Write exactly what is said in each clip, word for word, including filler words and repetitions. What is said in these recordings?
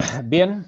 Bien,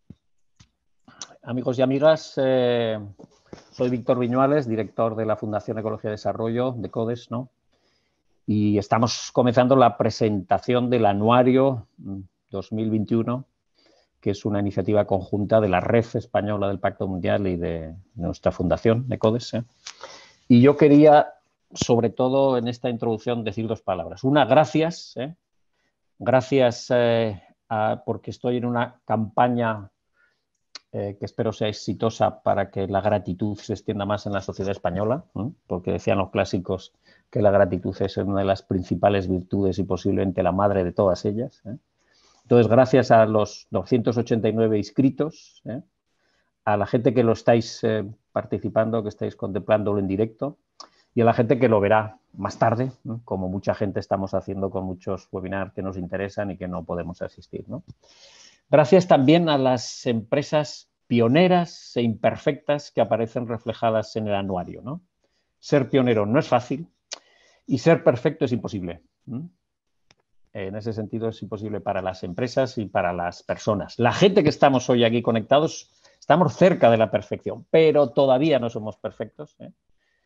amigos y amigas, eh, soy Víctor Viñuales, director de la Fundación Ecología y Desarrollo de CODES, ¿no? Y estamos comenzando la presentación del anuario dos mil veintiuno, que es una iniciativa conjunta de la Red Española del Pacto Mundial y de nuestra fundación de CODES, ¿eh? Y yo quería, sobre todo en esta introducción, decir dos palabras. Una, gracias, ¿eh? Gracias eh, a, porque estoy en una campaña eh, que espero sea exitosa para que la gratitud se extienda más en la sociedad española, ¿eh? Porque decían los clásicos que la gratitud es una de las principales virtudes y posiblemente la madre de todas ellas, ¿eh? Entonces, gracias a los doscientos ochenta y nueve inscritos, ¿eh? A la gente que lo estáis eh, participando, que estáis contemplándolo en directo, y a la gente que lo verá más tarde, ¿no? Como mucha gente estamos haciendo con muchos webinars que nos interesan y que no podemos asistir, ¿no? Gracias también a las empresas pioneras e imperfectas que aparecen reflejadas en el anuario, ¿no? Ser pionero no es fácil y ser perfecto es imposible. ¿Mm? En ese sentido es imposible para las empresas y para las personas. La gente que estamos hoy aquí conectados, estamos cerca de la perfección, pero todavía no somos perfectos, ¿eh?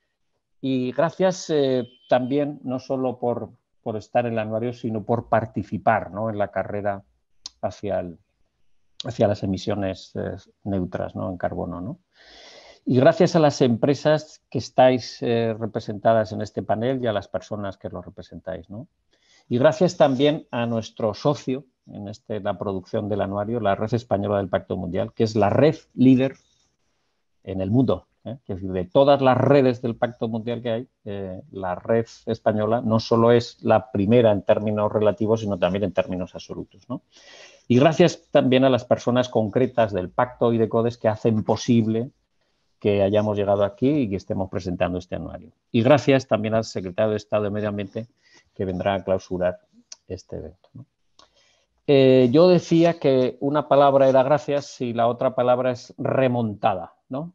Y gracias eh, también, no solo por, por estar en el anuario, sino por participar, ¿no? En la carrera hacia, el, hacia las emisiones eh, neutras, ¿no? En carbono, ¿no? Y gracias a las empresas que estáis eh, representadas en este panel y a las personas que lo representáis, ¿no? Y gracias también a nuestro socio en este, la producción del anuario, la Red Española del Pacto Mundial, que es la red líder en el mundo. ¿Eh? Es decir, de todas las redes del Pacto Mundial que hay, eh, la red española no solo es la primera en términos relativos, sino también en términos absolutos, ¿no? Y gracias también a las personas concretas del Pacto y de CODES que hacen posible que hayamos llegado aquí y que estemos presentando este anuario. Y gracias también al secretario de Estado de Medio Ambiente que vendrá a clausurar este evento, ¿no? Eh, yo decía que una palabra era gracias y la otra palabra es remontada, ¿no?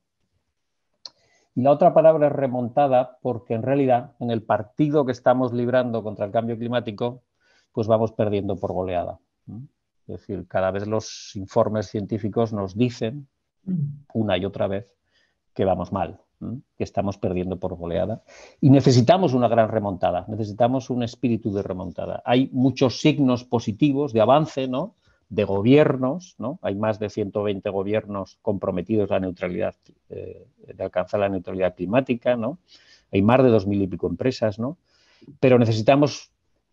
Y la otra palabra es remontada porque en realidad en el partido que estamos librando contra el cambio climático, pues vamos perdiendo por goleada. Es decir, cada vez los informes científicos nos dicen una y otra vez que vamos mal, que estamos perdiendo por goleada. Y necesitamos una gran remontada, necesitamos un espíritu de remontada. Hay muchos signos positivos de avance, ¿no? De gobiernos, ¿no? Hay más de ciento veinte gobiernos comprometidos a la neutralidad, eh, de alcanzar la neutralidad climática, ¿no? Hay más de dos mil y pico empresas, ¿no? Pero necesitamos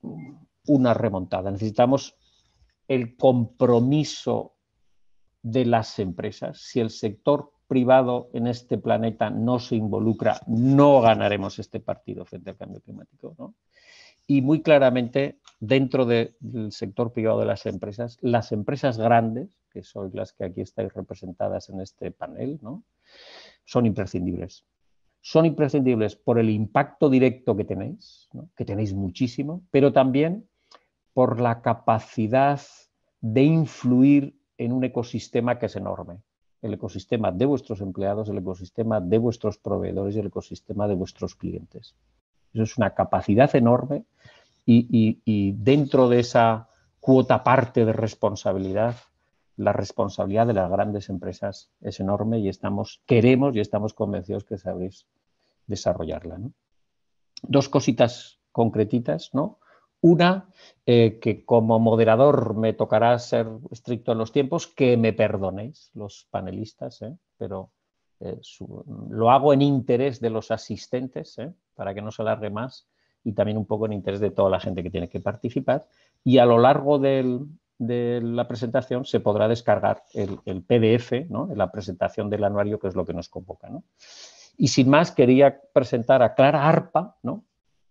una remontada, necesitamos el compromiso de las empresas. Si el sector privado en este planeta no se involucra, no ganaremos este partido frente al cambio climático, ¿no? Y muy claramente, dentro de, del sector privado de las empresas, las empresas grandes, que son las que aquí estáis representadas en este panel, ¿no? Son imprescindibles. Son imprescindibles por el impacto directo que tenéis, ¿no? Que tenéis muchísimo, pero también por la capacidad de influir en un ecosistema que es enorme. El ecosistema de vuestros empleados, el ecosistema de vuestros proveedores y el ecosistema de vuestros clientes. Eso es una capacidad enorme y, y, y dentro de esa cuota parte de responsabilidad, la responsabilidad de las grandes empresas es enorme y estamos, queremos y estamos convencidos que sabréis desarrollarla, ¿no? Dos cositas concretitas, ¿no? Una, eh, que como moderador me tocará ser estricto en los tiempos, que me perdonéis los panelistas, ¿eh? Pero eh, su, lo hago en interés de los asistentes, ¿eh? Para que no se alargue más y también un poco en interés de toda la gente que tiene que participar. Y a lo largo del, de la presentación se podrá descargar el, el P D F, ¿no? La presentación del anuario, que es lo que nos convoca, ¿no? Y sin más, quería presentar a Clara Arpa, ¿no?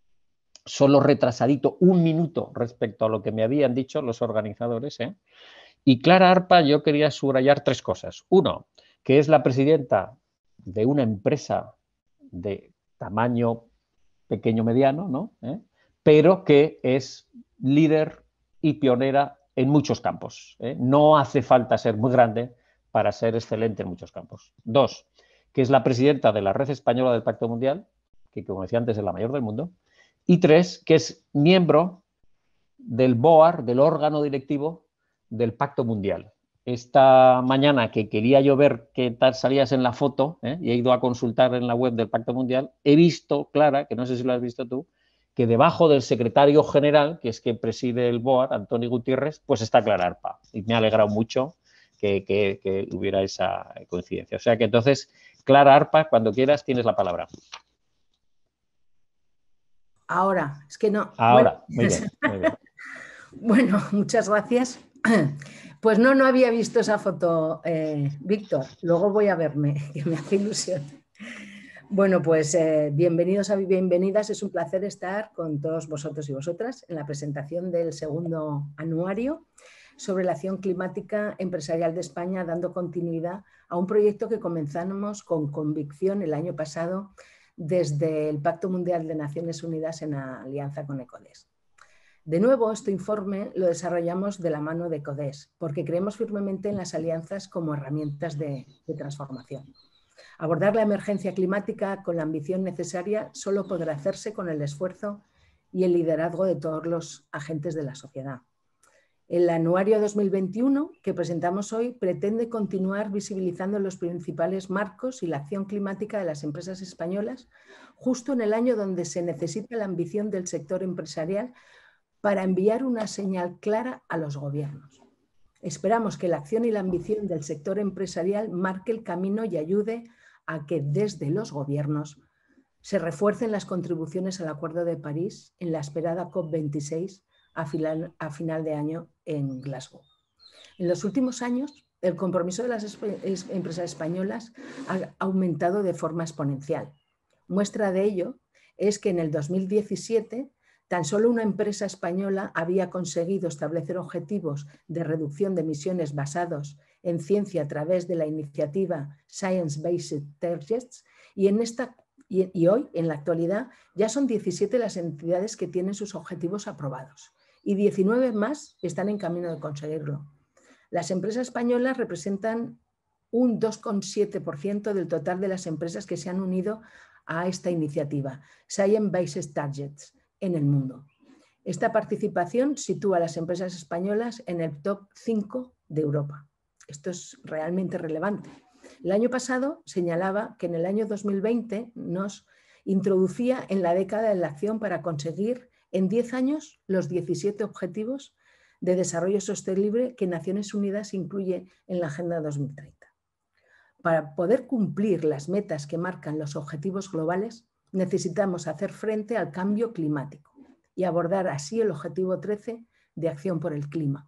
Solo retrasadito un minuto respecto a lo que me habían dicho los organizadores, ¿eh? Y Clara Arpa, yo quería subrayar tres cosas. Uno, que es la presidenta de una empresa de tamaño pequeño-mediano, ¿no? ¿Eh? Pero que es líder y pionera en muchos campos, ¿eh? No hace falta ser muy grande para ser excelente en muchos campos. Dos, que es la presidenta de la Red Española del Pacto Mundial, que como decía antes es la mayor del mundo. Y tres, que es miembro del B O A R, del órgano directivo del Pacto Mundial. esta mañana que quería yo ver qué tal salías en la foto, ¿eh? Y he ido a consultar en la web del Pacto Mundial, he visto, Clara, que no sé si lo has visto tú, que debajo del secretario general, que es que preside el B O A R, Antoni Gutiérrez, pues está Clara Arpa. Y me ha alegrado mucho que, que, que hubiera esa coincidencia. O sea que entonces, Clara Arpa, cuando quieras, tienes la palabra. Ahora, es que no. Ahora, bueno. Muy bien, muy bien. Bueno, muchas gracias. Pues no, no había visto esa foto, eh, Víctor. Luego voy a verme, que me hace ilusión. Bueno, pues eh, bienvenidos y bienvenidas. Es un placer estar con todos vosotros y vosotras en la presentación del segundo anuario sobre la acción climática empresarial de España, dando continuidad a un proyecto que comenzamos con convicción el año pasado desde el Pacto Mundial de Naciones Unidas en alianza con ECODES. De nuevo, este informe lo desarrollamos de la mano de ECODES, porque creemos firmemente en las alianzas como herramientas de, de transformación. Abordar la emergencia climática con la ambición necesaria solo podrá hacerse con el esfuerzo y el liderazgo de todos los agentes de la sociedad. El anuario dos mil veintiuno que presentamos hoy pretende continuar visibilizando los principales marcos y la acción climática de las empresas españolas, justo en el año donde se necesita la ambición del sector empresarial para enviar una señal clara a los gobiernos. Esperamos que la acción y la ambición del sector empresarial marque el camino y ayude a que desde los gobiernos se refuercen las contribuciones al Acuerdo de París en la esperada COP veintiséis a final, a final de año en Glasgow. En los últimos años, el compromiso de las empresas españolas ha aumentado de forma exponencial. Muestra de ello es que en el dos mil diecisiete tan solo una empresa española había conseguido establecer objetivos de reducción de emisiones basados en ciencia a través de la iniciativa Science Based Targets y, en esta, y, y hoy, en la actualidad, ya son diecisiete las entidades que tienen sus objetivos aprobados y diecinueve más están en camino de conseguirlo. Las empresas españolas representan un dos coma siete por ciento del total de las empresas que se han unido a esta iniciativa, Science Based Targets, en el mundo. Esta participación sitúa a las empresas españolas en el top cinco de Europa. Esto es realmente relevante. El año pasado señalaba que en el año dos mil veinte nos introducía en la década de la acción para conseguir en diez años los diecisiete objetivos de desarrollo sostenible que Naciones Unidas incluye en la Agenda dos mil treinta. Para poder cumplir las metas que marcan los objetivos globales, necesitamos hacer frente al cambio climático y abordar así el objetivo trece de acción por el clima.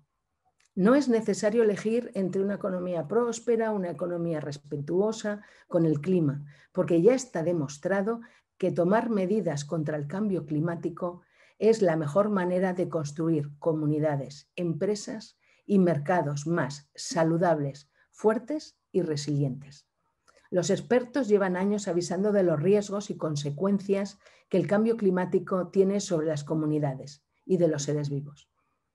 No es necesario elegir entre una economía próspera, una economía respetuosa con el clima, porque ya está demostrado que tomar medidas contra el cambio climático es la mejor manera de construir comunidades, empresas y mercados más saludables, fuertes y resilientes. Los expertos llevan años avisando de los riesgos y consecuencias que el cambio climático tiene sobre las comunidades y de los seres vivos.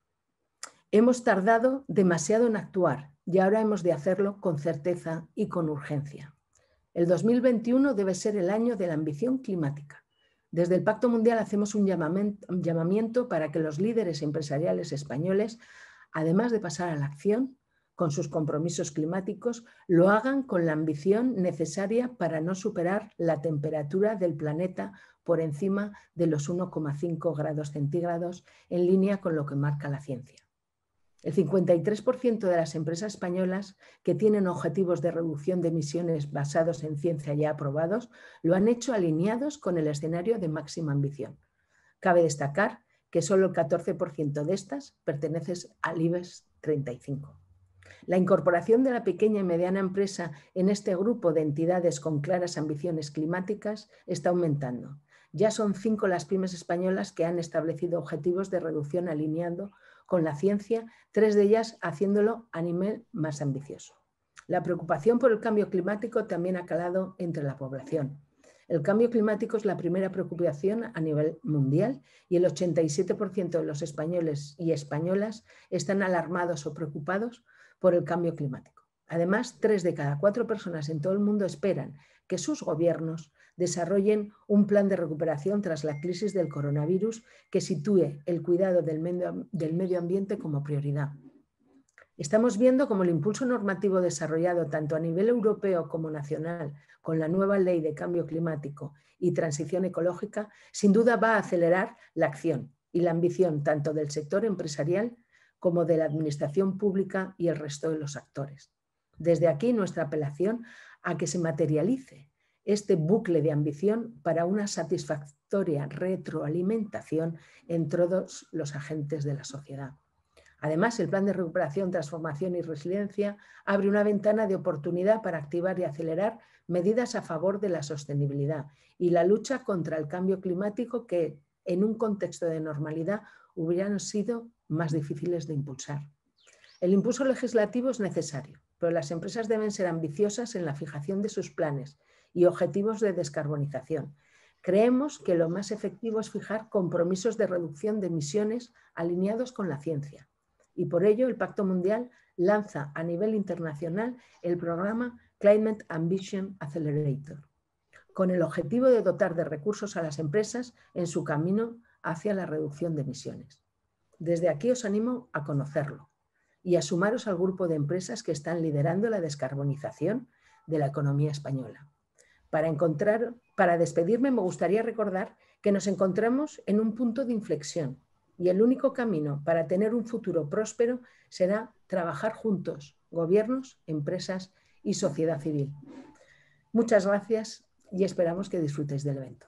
Hemos tardado demasiado en actuar y ahora hemos de hacerlo con certeza y con urgencia. El dos mil veintiuno debe ser el año de la ambición climática. Desde el Pacto Mundial hacemos un llamamiento para que los líderes empresariales españoles, además de pasar a la acción, con sus compromisos climáticos, lo hagan con la ambición necesaria para no superar la temperatura del planeta por encima de los uno coma cinco grados centígrados, en línea con lo que marca la ciencia. El cincuenta y tres por ciento de las empresas españolas que tienen objetivos de reducción de emisiones basados en ciencia ya aprobados lo han hecho alineados con el escenario de máxima ambición. Cabe destacar que solo el catorce por ciento de estas pertenecen al IBEX treinta y cinco. La incorporación de la pequeña y mediana empresa en este grupo de entidades con claras ambiciones climáticas está aumentando. Ya son cinco las pymes españolas que han establecido objetivos de reducción alineando con la ciencia, tres de ellas haciéndolo a nivel más ambicioso. La preocupación por el cambio climático también ha calado entre la población. El cambio climático es la primera preocupación a nivel mundial y el ochenta y siete por ciento de los españoles y españolas están alarmados o preocupados por el cambio climático. Además, tres de cada cuatro personas en todo el mundo esperan que sus gobiernos desarrollen un plan de recuperación tras la crisis del coronavirus que sitúe el cuidado del medio, del medio ambiente como prioridad. Estamos viendo cómo el impulso normativo desarrollado tanto a nivel europeo como nacional con la nueva Ley de Cambio Climático y Transición Ecológica sin duda va a acelerar la acción y la ambición tanto del sector empresarial como de la administración pública y el resto de los actores. Desde aquí nuestra apelación a que se materialice este bucle de ambición para una satisfactoria retroalimentación en todos los agentes de la sociedad. Además, el Plan de Recuperación, Transformación y Resiliencia abre una ventana de oportunidad para activar y acelerar medidas a favor de la sostenibilidad y la lucha contra el cambio climático que, en un contexto de normalidad, hubieran sido más difíciles de impulsar. El impulso legislativo es necesario, pero las empresas deben ser ambiciosas en la fijación de sus planes y objetivos de descarbonización. Creemos que lo más efectivo es fijar compromisos de reducción de emisiones alineados con la ciencia. Y por ello el Pacto Mundial lanza a nivel internacional el programa Climate Ambition Accelerator, con el objetivo de dotar de recursos a las empresas en su camino hacia la reducción de emisiones. Desde aquí os animo a conocerlo y a sumaros al grupo de empresas que están liderando la descarbonización de la economía española. Para, encontrar, para despedirme me gustaría recordar que nos encontramos en un punto de inflexión y el único camino para tener un futuro próspero será trabajar juntos, gobiernos, empresas y sociedad civil. Muchas gracias y esperamos que disfrutéis del evento.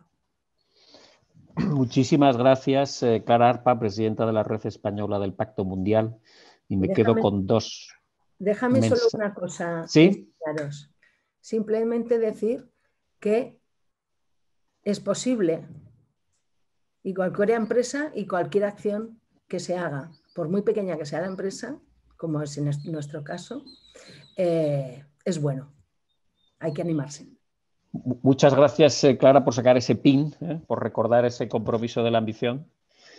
Muchísimas gracias, eh, Clara Arpa, presidenta de la Red Española del Pacto Mundial. Y me déjame, quedo con dos. Déjame solo una cosa. ¿Sí? Enseñaros. Simplemente decir que es posible y cualquier empresa y cualquier acción que se haga, por muy pequeña que sea la empresa, como es en nuestro caso, eh, es bueno. Hay que animarse. Muchas gracias, eh, Clara, por sacar ese pin, eh, por recordar ese compromiso de la ambición.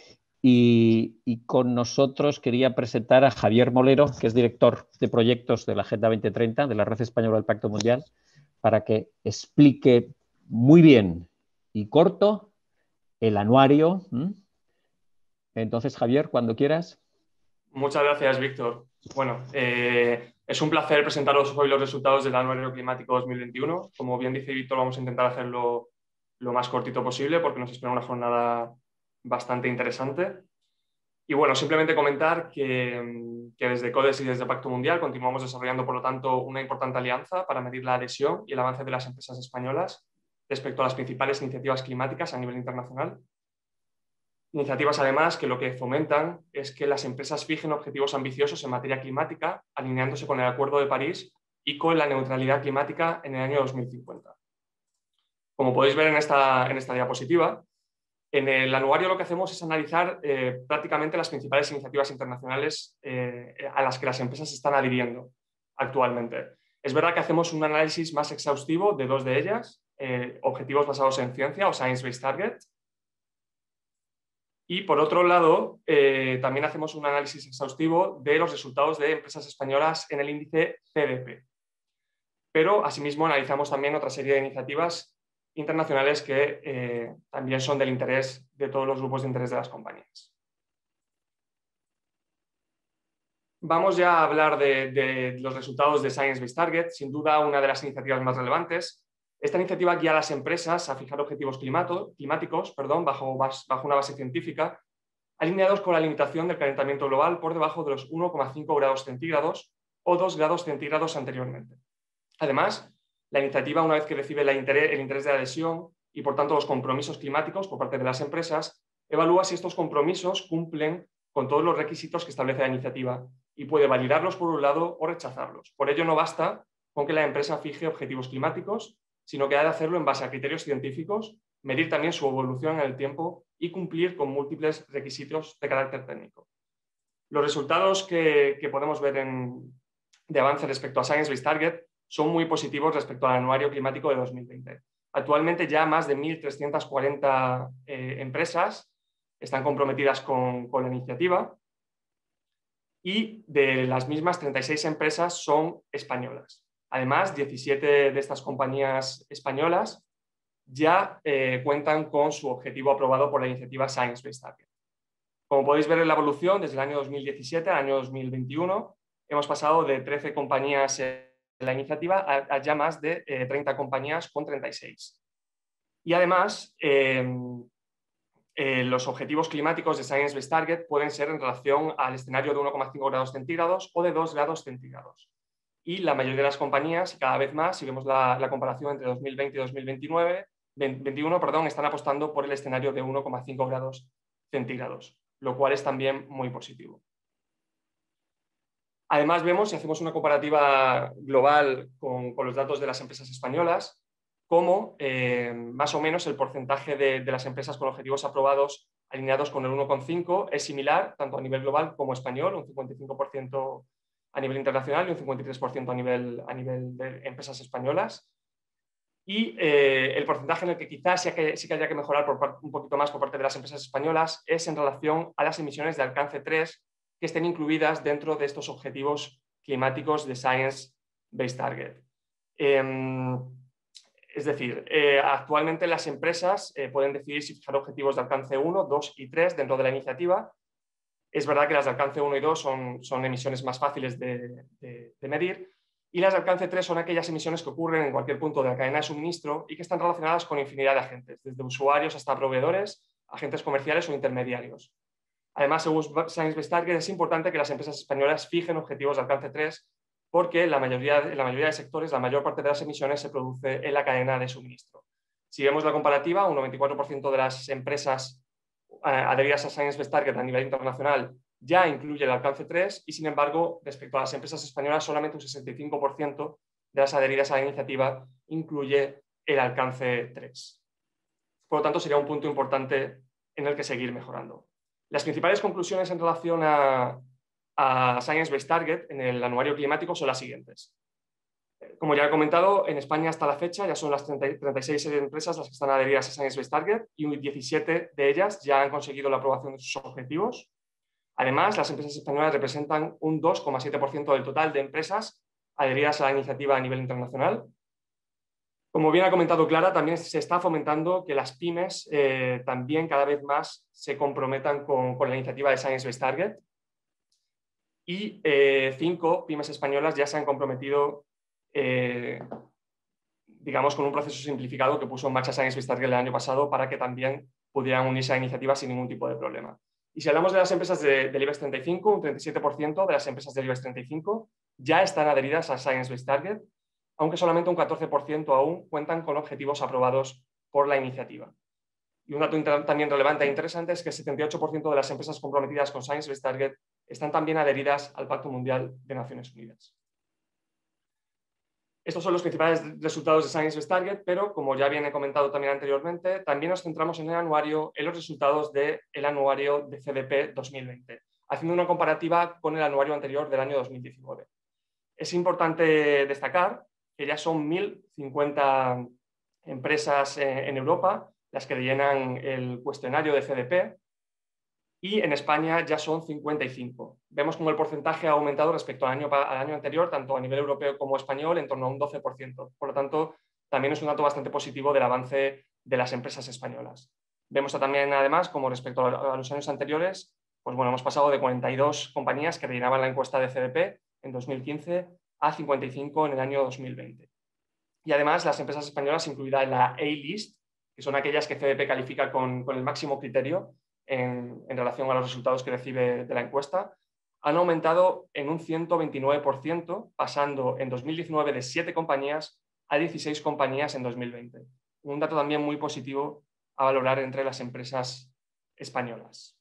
Y, y con nosotros quería presentar a Javier Molero, que es director de proyectos de la Agenda veinte treinta, de la Red Española del Pacto Mundial, para que explique muy bien y corto el anuario. Entonces, Javier, cuando quieras. Muchas gracias, Víctor. Bueno, eh, es un placer presentaros hoy los resultados del Anuario Climático dos mil veintiuno. Como bien dice Víctor, vamos a intentar hacerlo lo más cortito posible porque nos espera una jornada bastante interesante. Y bueno, simplemente comentar que, que desde CODES y desde Pacto Mundial continuamos desarrollando, por lo tanto, una importante alianza para medir la adhesión y el avance de las empresas españolas respecto a las principales iniciativas climáticas a nivel internacional. Iniciativas, además, que lo que fomentan es que las empresas fijen objetivos ambiciosos en materia climática, alineándose con el Acuerdo de París y con la neutralidad climática en el año dos mil cincuenta. Como podéis ver en esta, en esta diapositiva, en el anuario lo que hacemos es analizar eh, prácticamente las principales iniciativas internacionales eh, a las que las empresas están adhiriendo actualmente. Es verdad que hacemos un análisis más exhaustivo de dos de ellas, eh, objetivos basados en ciencia o Science-Based Target. Y por otro lado, eh, también hacemos un análisis exhaustivo de los resultados de empresas españolas en el índice C D P. Pero asimismo analizamos también otra serie de iniciativas internacionales que eh, también son del interés de todos los grupos de interés de las compañías. Vamos ya a hablar de, de los resultados de Science Based Target, sin duda una de las iniciativas más relevantes. Esta iniciativa guía a las empresas a fijar objetivos climato, climáticos perdón, bajo, bajo una base científica, alineados con la limitación del calentamiento global por debajo de los uno coma cinco grados centígrados o dos grados centígrados anteriormente. Además, la iniciativa, una vez que recibe la interés, el interés de adhesión y, por tanto, los compromisos climáticos por parte de las empresas, evalúa si estos compromisos cumplen con todos los requisitos que establece la iniciativa y puede validarlos por un lado o rechazarlos. Por ello, no basta con que la empresa fije objetivos climáticos, sino que ha de hacerlo en base a criterios científicos, medir también su evolución en el tiempo y cumplir con múltiples requisitos de carácter técnico. Los resultados que, que podemos ver en, de avance respecto a Science Based Target son muy positivos respecto al anuario climático de dos mil veinte. Actualmente ya más de mil trescientas cuarenta eh, empresas están comprometidas con, con la iniciativa y de las mismas treinta y seis empresas son españolas. Además, diecisiete de estas compañías españolas ya eh, cuentan con su objetivo aprobado por la iniciativa Science Based Target. Como podéis ver en la evolución, desde el año dos mil diecisiete al año dos mil veintiuno, hemos pasado de trece compañías en la iniciativa a, a ya más de eh, treinta compañías con treinta y seis. Y además, eh, eh, los objetivos climáticos de Science Based Target pueden ser en relación al escenario de uno coma cinco grados centígrados o de dos grados centígrados. Y la mayoría de las compañías, y cada vez más, si vemos la, la comparación entre dos mil veinte y dos mil veintinueve, veintiuno, perdón, están apostando por el escenario de uno coma cinco grados centígrados, lo cual es también muy positivo. Además, vemos, si hacemos una comparativa global con, con los datos de las empresas españolas, cómo eh, más o menos el porcentaje de, de las empresas con objetivos aprobados alineados con el uno coma cinco es similar, tanto a nivel global como español, un cincuenta y cinco por ciento a nivel internacional y un cincuenta y tres por ciento a nivel, a nivel de empresas españolas. Y eh, el porcentaje en el que quizás sí que, sí que haya que mejorar por, un poquito más por parte de las empresas españolas es en relación a las emisiones de alcance tres que estén incluidas dentro de estos objetivos climáticos de Science Based Target. Eh, es decir, eh, actualmente las empresas eh, pueden decidir si fijar objetivos de alcance uno, dos y tres dentro de la iniciativa. Es verdad que las de alcance uno y dos son, son emisiones más fáciles de, de, de medir, y las de alcance tres son aquellas emisiones que ocurren en cualquier punto de la cadena de suministro y que están relacionadas con infinidad de agentes, desde usuarios hasta proveedores, agentes comerciales o intermediarios. Además, según Science Based Target, es importante que las empresas españolas fijen objetivos de alcance tres porque la mayoría, en la mayoría de sectores la mayor parte de las emisiones se produce en la cadena de suministro. Si vemos la comparativa, un noventa y cuatro por ciento de las empresas eh, adheridas a Science Based Target a nivel internacional ya incluye el alcance tres y, sin embargo, respecto a las empresas españolas, solamente un sesenta y cinco por ciento de las adheridas a la iniciativa incluye el alcance tres. Por lo tanto, sería un punto importante en el que seguir mejorando. Las principales conclusiones en relación a, a Science Based Target en el anuario climático son las siguientes. Como ya he comentado, en España hasta la fecha ya son las treinta, treinta y seis empresas las que están adheridas a Science Based Target y diecisiete de ellas ya han conseguido la aprobación de sus objetivos. Además, las empresas españolas representan un dos coma siete por ciento del total de empresas adheridas a la iniciativa a nivel internacional. Como bien ha comentado Clara, también se está fomentando que las pymes eh, también cada vez más se comprometan con, con la iniciativa de Science Based Target. Y eh, cinco pymes españolas ya se han comprometido, eh, digamos, con un proceso simplificado que puso en marcha Science Based Target el año pasado para que también pudieran unirse a la iniciativa sin ningún tipo de problema. Y si hablamos de las empresas de, del IBEX treinta y cinco, un treinta y siete por ciento de las empresas del IBEX treinta y cinco ya están adheridas a Science Based Target, aunque solamente un catorce por ciento aún cuentan con objetivos aprobados por la iniciativa. Y un dato también relevante e interesante es que el setenta y ocho por ciento de las empresas comprometidas con Science Based Target están también adheridas al Pacto Mundial de Naciones Unidas. Estos son los principales resultados de Science Based Target, pero como ya bien he comentado también anteriormente, también nos centramos en el anuario, en los resultados del anuario de C D P dos mil veinte, haciendo una comparativa con el anuario anterior del año dos mil diecinueve. Es importante destacar que ya son mil cincuenta empresas en Europa las que rellenan el cuestionario de C D P y en España ya son cincuenta y cinco. Vemos como el porcentaje ha aumentado respecto al año, al año anterior, tanto a nivel europeo como español, en torno a un doce por ciento. Por lo tanto, también es un dato bastante positivo del avance de las empresas españolas. Vemos también, además, como respecto a los años anteriores, pues bueno, hemos pasado de cuarenta y dos compañías que rellenaban la encuesta de C D P en dos mil quince a cincuenta y cinco en el año dos mil veinte. Y además, las empresas españolas incluidas en la A-List, que son aquellas que C D P califica con, con el máximo criterio en, en relación a los resultados que recibe de la encuesta, han aumentado en un ciento veintinueve por ciento, pasando en dos mil diecinueve de siete compañías a dieciséis compañías en dos mil veinte. Un dato también muy positivo a valorar entre las empresas españolas.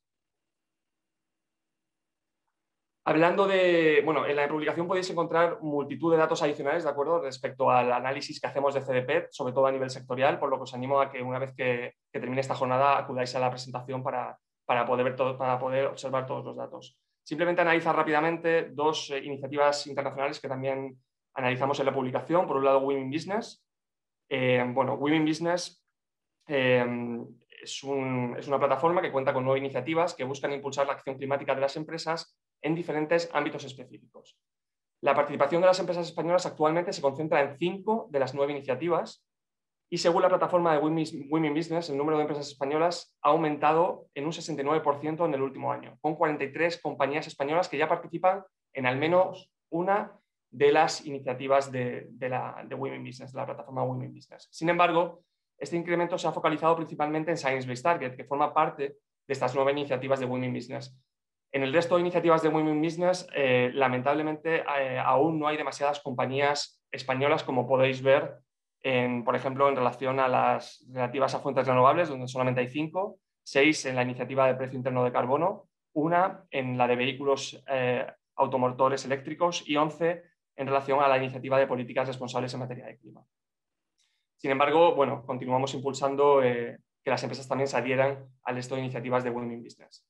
Hablando de, bueno, en la publicación podéis encontrar multitud de datos adicionales, ¿de acuerdo?, respecto al análisis que hacemos de C D P, sobre todo a nivel sectorial, por lo que os animo a que una vez que, que termine esta jornada acudáis a la presentación para, para, poder ver todo, para poder observar todos los datos. Simplemente analizar rápidamente dos eh, iniciativas internacionales que también analizamos en la publicación. Por un lado, Women Business. Eh, bueno, Women Business eh, es, un, es una plataforma que cuenta con nueve iniciativas que buscan impulsar la acción climática de las empresas en diferentes ámbitos específicos. La participación de las empresas españolas actualmente se concentra en cinco de las nueve iniciativas y según la plataforma de Women Business, el número de empresas españolas ha aumentado en un sesenta y nueve por ciento en el último año, con cuarenta y tres compañías españolas que ya participan en al menos una de las iniciativas de, de, la, de Women Business, de la plataforma Women Business. Sin embargo, este incremento se ha focalizado principalmente en Science Based Target, que forma parte de estas nueve iniciativas de Women Business. En el resto de iniciativas de Women Business, eh, lamentablemente, eh, aún no hay demasiadas compañías españolas, como podéis ver, en, por ejemplo, en relación a las relativas a fuentes renovables, donde solamente hay cinco, seis en la iniciativa de precio interno de carbono, una en la de vehículos eh, automotores eléctricos y once en relación a la iniciativa de políticas responsables en materia de clima. Sin embargo, bueno, continuamos impulsando eh, que las empresas también se adhieran al resto de iniciativas de Women Business.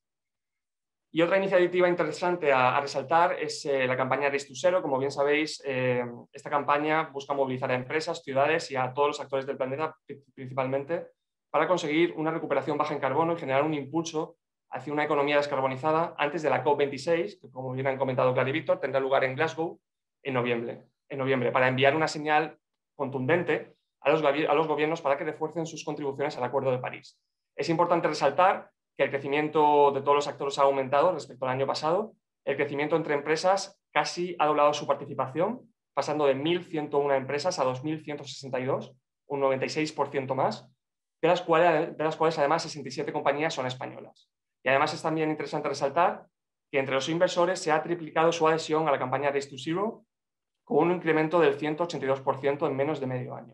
Y otra iniciativa interesante a, a resaltar es eh, la campaña Race to Zero. Como bien sabéis, eh, esta campaña busca movilizar a empresas, ciudades y a todos los actores del planeta principalmente para conseguir una recuperación baja en carbono y generar un impulso hacia una economía descarbonizada antes de la COP veintiséis, que como bien han comentado Clara y Víctor, tendrá lugar en Glasgow en noviembre, en noviembre para enviar una señal contundente a los, a los gobiernos para que refuercen sus contribuciones al Acuerdo de París. Es importante resaltar que el crecimiento de todos los actores ha aumentado respecto al año pasado. El crecimiento entre empresas casi ha doblado su participación, pasando de mil ciento una empresas a dos mil ciento sesenta y dos, un noventa y seis por ciento más, de las, cuales, de las cuales además sesenta y siete compañías son españolas. Y además es también interesante resaltar que entre los inversores se ha triplicado su adhesión a la campaña Race to Zero, con un incremento del ciento ochenta y dos por ciento en menos de medio año.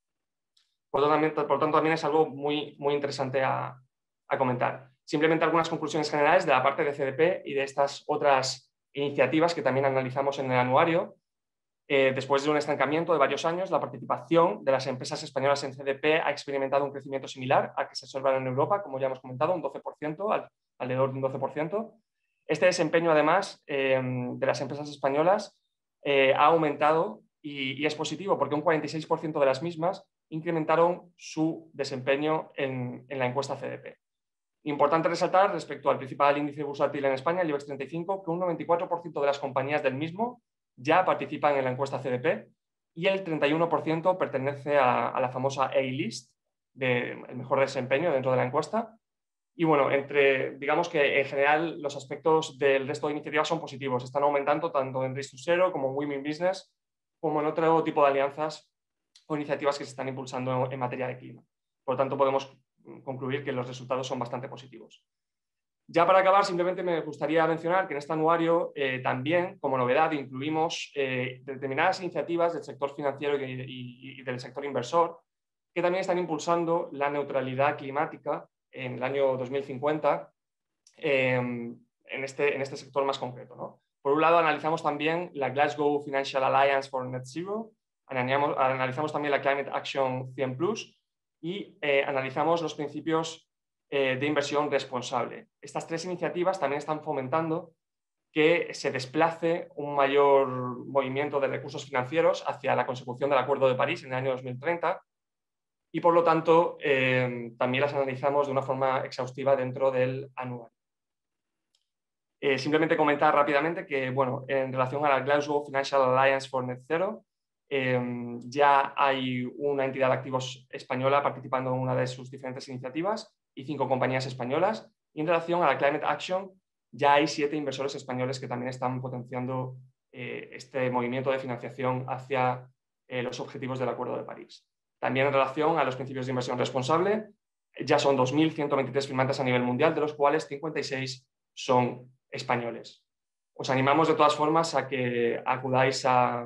Por lo tanto, por tanto también es algo muy, muy interesante a, a comentar. Simplemente algunas conclusiones generales de la parte de C D P y de estas otras iniciativas que también analizamos en el anuario. Eh, después de un estancamiento de varios años, la participación de las empresas españolas en C D P ha experimentado un crecimiento similar al que se observa en Europa, como ya hemos comentado, un doce por ciento, al, alrededor de un doce por ciento. Este desempeño, además, eh, de las empresas españolas eh, ha aumentado y, y es positivo, porque un cuarenta y seis por ciento de las mismas incrementaron su desempeño en, en la encuesta C D P. Importante resaltar respecto al principal índice bursátil en España, el IBEX treinta y cinco, que un noventa y cuatro por ciento de las compañías del mismo ya participan en la encuesta C D P y el treinta y uno por ciento pertenece a, a la famosa A-List, del de mejor desempeño dentro de la encuesta. Y bueno, entre, digamos que en general los aspectos del resto de iniciativas son positivos. Están aumentando tanto en Race to Zero como en Women Business, como en otro tipo de alianzas o iniciativas que se están impulsando en, en materia de clima. Por lo tanto, podemos concluir que los resultados son bastante positivos. Ya para acabar, simplemente me gustaría mencionar que en este anuario eh, también, como novedad, incluimos eh, determinadas iniciativas del sector financiero y, y, y del sector inversor que también están impulsando la neutralidad climática en el año dos mil cincuenta eh, en, este, en este sector más concreto, ¿no? Por un lado, analizamos también la Glasgow Financial Alliance for Net Zero, analizamos, analizamos también la Climate Action cien plus, y eh, analizamos los principios eh, de inversión responsable. Estas tres iniciativas también están fomentando que se desplace un mayor movimiento de recursos financieros hacia la consecución del Acuerdo de París en el año dos mil treinta y, por lo tanto, eh, también las analizamos de una forma exhaustiva dentro del anuario. Eh, simplemente comentar rápidamente que, bueno, en relación a la Glasgow Financial Alliance for Net Zero, Eh, ya hay una entidad de activos española participando en una de sus diferentes iniciativas y cinco compañías españolas. Y en relación a la Climate Action, ya hay siete inversores españoles que también están potenciando eh, este movimiento de financiación hacia eh, los objetivos del Acuerdo de París. También en relación a los principios de inversión responsable, ya son dos mil ciento veintitrés firmantes a nivel mundial, de los cuales cincuenta y seis son españoles. Os animamos de todas formas a que acudáis a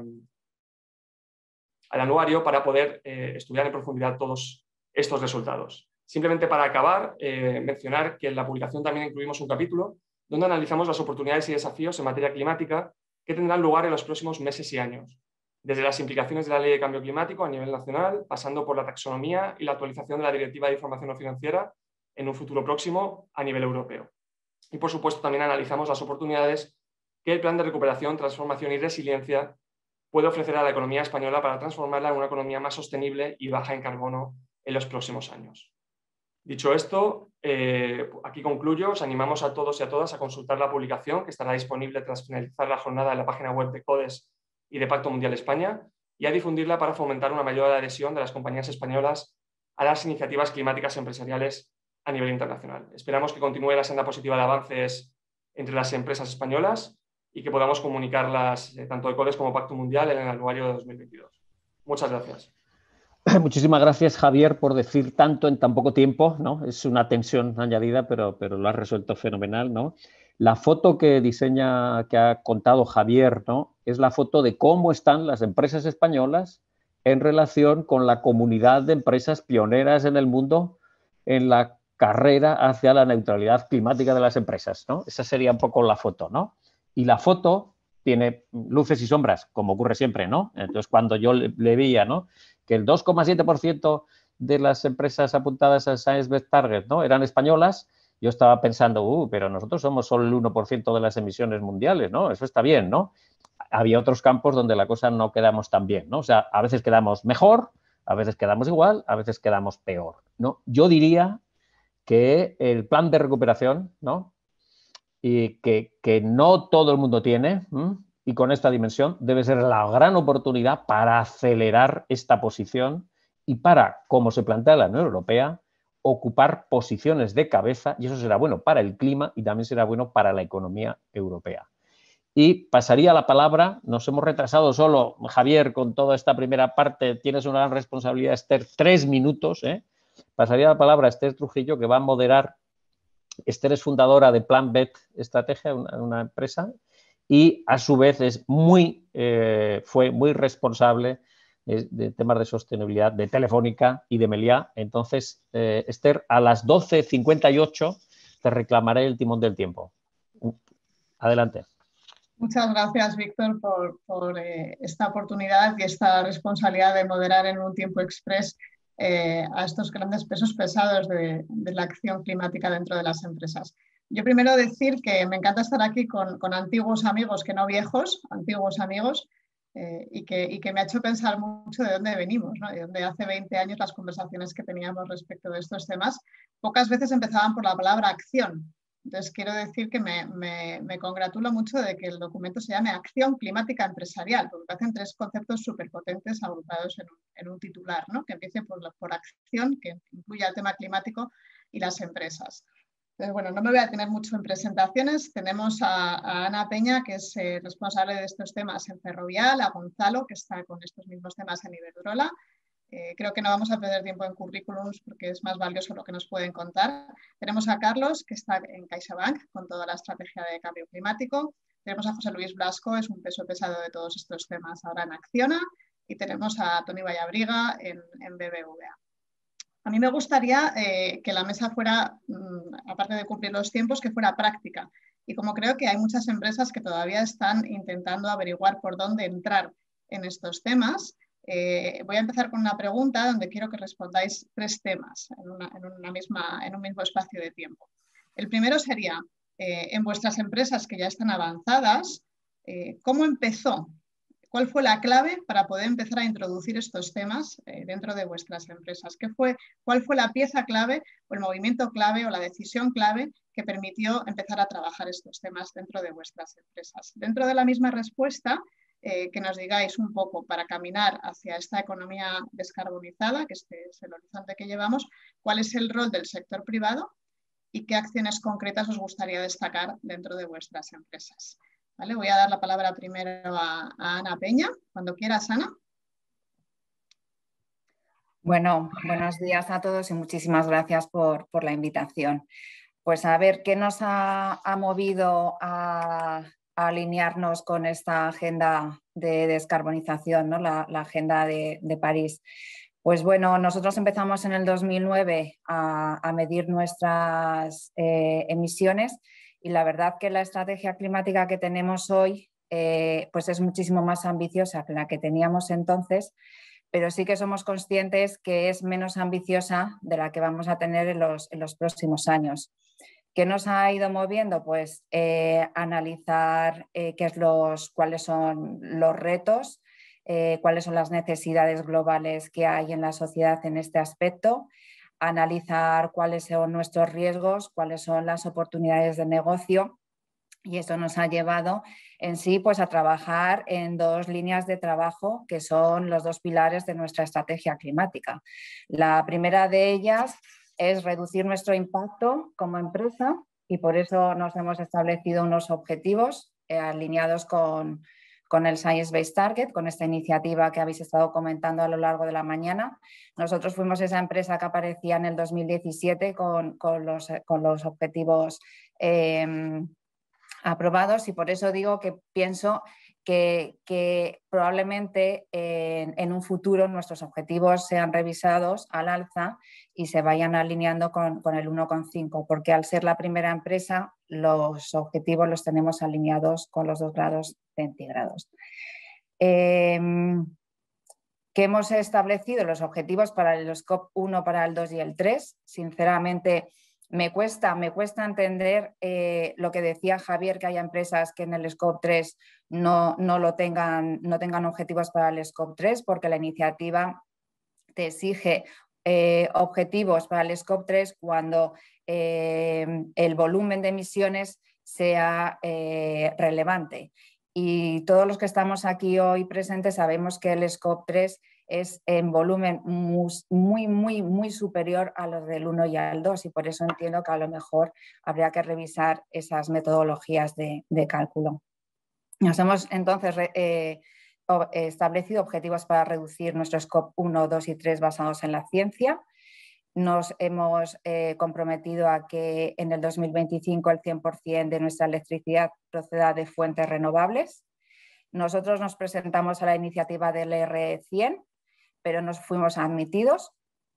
al anuario para poder eh, estudiar en profundidad todos estos resultados. Simplemente para acabar, eh, mencionar que en la publicación también incluimos un capítulo donde analizamos las oportunidades y desafíos en materia climática que tendrán lugar en los próximos meses y años, desde las implicaciones de la Ley de Cambio Climático a nivel nacional, pasando por la taxonomía y la actualización de la Directiva de Información no financiera en un futuro próximo a nivel europeo. Y, por supuesto, también analizamos las oportunidades que el Plan de Recuperación, Transformación y Resiliencia puede ofrecer a la economía española para transformarla en una economía más sostenible y baja en carbono en los próximos años. Dicho esto, eh, aquí concluyo. Os animamos a todos y a todas a consultar la publicación que estará disponible tras finalizar la jornada en la página web de CODES y de Pacto Mundial España y a difundirla para fomentar una mayor adhesión de las compañías españolas a las iniciativas climáticas empresariales a nivel internacional. Esperamos que continúe la senda positiva de avances entre las empresas españolas y que podamos comunicarlas eh, tanto ECODES como Pacto Mundial en el anuario de dos mil veintidós. Muchas gracias. Muchísimas gracias, Javier, por decir tanto en tan poco tiempo, ¿no? Es una tensión añadida, pero, pero lo has resuelto fenomenal, ¿no? La foto que diseña, que ha contado Javier, ¿no? Es la foto de cómo están las empresas españolas en relación con la comunidad de empresas pioneras en el mundo en la carrera hacia la neutralidad climática de las empresas, ¿no? Esa sería un poco la foto, ¿no? Y la foto tiene luces y sombras, como ocurre siempre, ¿no? Entonces, cuando yo le, le veía, ¿no?, que el dos coma siete por ciento de las empresas apuntadas a Science Based Targets, ¿no?, eran españolas, yo estaba pensando, uh, pero nosotros somos solo el uno por ciento de las emisiones mundiales, ¿no? Eso está bien, ¿no? Había otros campos donde la cosa no quedamos tan bien, ¿no? O sea, a veces quedamos mejor, a veces quedamos igual, a veces quedamos peor, ¿no? Yo diría que el plan de recuperación, ¿no?, y que, que no todo el mundo tiene, ¿m? Y con esta dimensión debe ser la gran oportunidad para acelerar esta posición y para, como se plantea la Unión Europea, ocupar posiciones de cabeza, y eso será bueno para el clima y también será bueno para la economía europea. Y pasaría la palabra, nos hemos retrasado solo, Javier, con toda esta primera parte, tienes una gran responsabilidad, Esther, tres minutos, ¿eh? Pasaría la palabra a Esther Trujillo, que va a moderar. Esther es fundadora de Plan B E T Estrategia, una, una empresa, y a su vez es muy, eh, fue muy responsable de, de temas de sostenibilidad de Telefónica y de Meliá. Entonces, eh, Esther, a las doce cincuenta y ocho te reclamaré el timón del tiempo. Adelante. Muchas gracias, Víctor, por, por eh, esta oportunidad y esta responsabilidad de moderar en un tiempo express eh, a estos grandes pesos pesados de, de la acción climática dentro de las empresas. Yo primero decir que me encanta estar aquí con, con antiguos amigos, que no viejos, antiguos amigos, eh, y, que, y que me ha hecho pensar mucho de dónde venimos, ¿no? De dónde hace veinte años las conversaciones que teníamos respecto de estos temas pocas veces empezaban por la palabra acción. Entonces, quiero decir que me, me, me congratulo mucho de que el documento se llame Acción Climática Empresarial, porque hacen tres conceptos súper potentes agrupados en un, en un titular, ¿no?, que empiece por, por acción, que incluya el tema climático y las empresas. Entonces, bueno, no me voy a detener mucho en presentaciones. Tenemos a, a Ana Peña, que es eh, responsable de estos temas en Ferrovial, a Gonzalo, que está con estos mismos temas en Iberdrola. Eh, creo que no vamos a perder tiempo en currículums porque es más valioso lo que nos pueden contar. Tenemos a Carlos, que está en CaixaBank con toda la estrategia de cambio climático. Tenemos a José Luis Blasco, es un peso pesado de todos estos temas ahora en Acciona. Y tenemos a Toni Vallabriga en, en B B V A. A mí me gustaría eh, que la mesa fuera, mmm, aparte de cumplir los tiempos, que fuera práctica. Y como creo que hay muchas empresas que todavía están intentando averiguar por dónde entrar en estos temas, Eh, voy a empezar con una pregunta donde quiero que respondáis tres temas en, una, en, una misma, en un mismo espacio de tiempo. El primero sería, eh, en vuestras empresas que ya están avanzadas, eh, ¿cómo empezó? ¿Cuál fue la clave para poder empezar a introducir estos temas eh, dentro de vuestras empresas? ¿Qué fue, ¿Cuál fue la pieza clave o el movimiento clave o la decisión clave que permitió empezar a trabajar estos temas dentro de vuestras empresas? Dentro de la misma respuesta, Eh, que nos digáis un poco para caminar hacia esta economía descarbonizada, que este es el horizonte que llevamos, cuál es el rol del sector privado y qué acciones concretas os gustaría destacar dentro de vuestras empresas. ¿Vale? Voy a dar la palabra primero a, a Ana Peña. Cuando quieras, Ana. Bueno, buenos días a todos y muchísimas gracias por, por la invitación. Pues a ver, ¿qué nos ha, ha movido a... a alinearnos con esta agenda de descarbonización, ¿no? la, la agenda de, de París? Pues bueno, nosotros empezamos en el dos mil nueve a, a medir nuestras eh, emisiones y la verdad que la estrategia climática que tenemos hoy eh, pues es muchísimo más ambiciosa que la que teníamos entonces, pero sí que somos conscientes que es menos ambiciosa de la que vamos a tener en los, en los próximos años. ¿Qué nos ha ido moviendo? Pues eh, analizar eh, qué es los, cuáles son los retos, eh, cuáles son las necesidades globales que hay en la sociedad en este aspecto, analizar cuáles son nuestros riesgos, cuáles son las oportunidades de negocio, y eso nos ha llevado en sí pues, a trabajar en dos líneas de trabajo que son los dos pilares de nuestra estrategia climática. La primera de ellas es reducir nuestro impacto como empresa y por eso nos hemos establecido unos objetivos eh, alineados con, con el Science Based Target, con esta iniciativa que habéis estado comentando a lo largo de la mañana. Nosotros fuimos esa empresa que aparecía en el dos mil diecisiete con, con, los, con los objetivos eh, aprobados, y por eso digo que pienso que, que probablemente en, en un futuro nuestros objetivos sean revisados al alza y se vayan alineando con, con el uno coma cinco, porque al ser la primera empresa los objetivos los tenemos alineados con los dos grados centígrados. Eh, ¿Qué hemos establecido? Los objetivos para el Scope uno, para el dos y el tres. Sinceramente, me cuesta, me cuesta entender eh, lo que decía Javier, que haya empresas que en el Scope tres no, no, lo tengan, no tengan objetivos para el Scope tres, porque la iniciativa te exige eh, objetivos para el Scope tres cuando eh, el volumen de emisiones sea eh, relevante. Y todos los que estamos aquí hoy presentes sabemos que el Scope tres es en volumen muy, muy, muy superior a los del uno y al dos, y por eso entiendo que a lo mejor habría que revisar esas metodologías de, de cálculo. Nos hemos entonces eh, establecido objetivos para reducir nuestro Scope uno, dos y tres basados en la ciencia. Nos hemos eh, comprometido a que en el dos mil veinticinco el cien por cien de nuestra electricidad proceda de fuentes renovables. Nosotros nos presentamos a la iniciativa del R cien, pero nos fuimos admitidos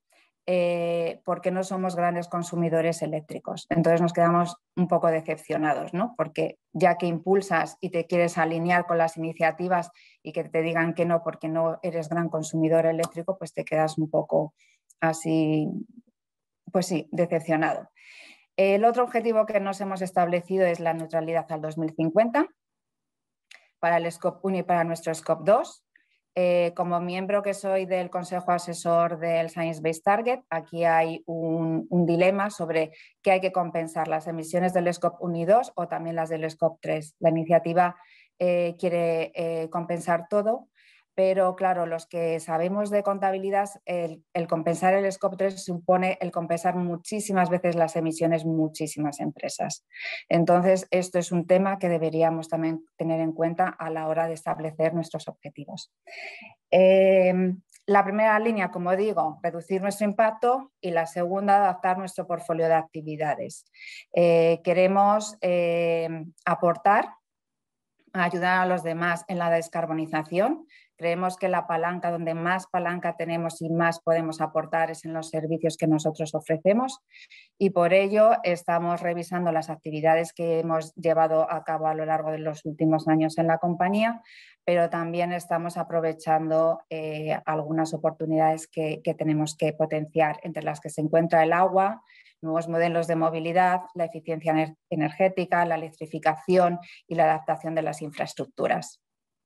eh, porque no somos grandes consumidores eléctricos. Entonces nos quedamos un poco decepcionados, ¿no? Porque ya que impulsas y te quieres alinear con las iniciativas y que te digan que no porque no eres gran consumidor eléctrico, pues te quedas un poco así, pues sí, decepcionado. El otro objetivo que nos hemos establecido es la neutralidad al dos mil cincuenta para el Scope uno y para nuestro Scope dos. Eh, como miembro que soy del Consejo Asesor del Science Based Target, aquí hay un, un dilema sobre qué hay que compensar, las emisiones del Scope uno y dos o también las del Scope tres. La iniciativa eh, quiere eh, compensar todo, pero claro, los que sabemos de contabilidad, el, el compensar el Scope tres supone el compensar muchísimas veces las emisiones, muchísimas empresas. Entonces, esto es un tema que deberíamos también tener en cuenta a la hora de establecer nuestros objetivos. Eh, la primera línea, como digo, reducir nuestro impacto, y la segunda, adaptar nuestro portfolio de actividades. Eh, queremos eh, aportar, ayudar a los demás en la descarbonización. Creemos que la palanca, donde más palanca tenemos y más podemos aportar, es en los servicios que nosotros ofrecemos, y por ello estamos revisando las actividades que hemos llevado a cabo a lo largo de los últimos años en la compañía, pero también estamos aprovechando eh, algunas oportunidades que, que tenemos que potenciar, entre las que se encuentra el agua, nuevos modelos de movilidad, la eficiencia energética, la electrificación y la adaptación de las infraestructuras.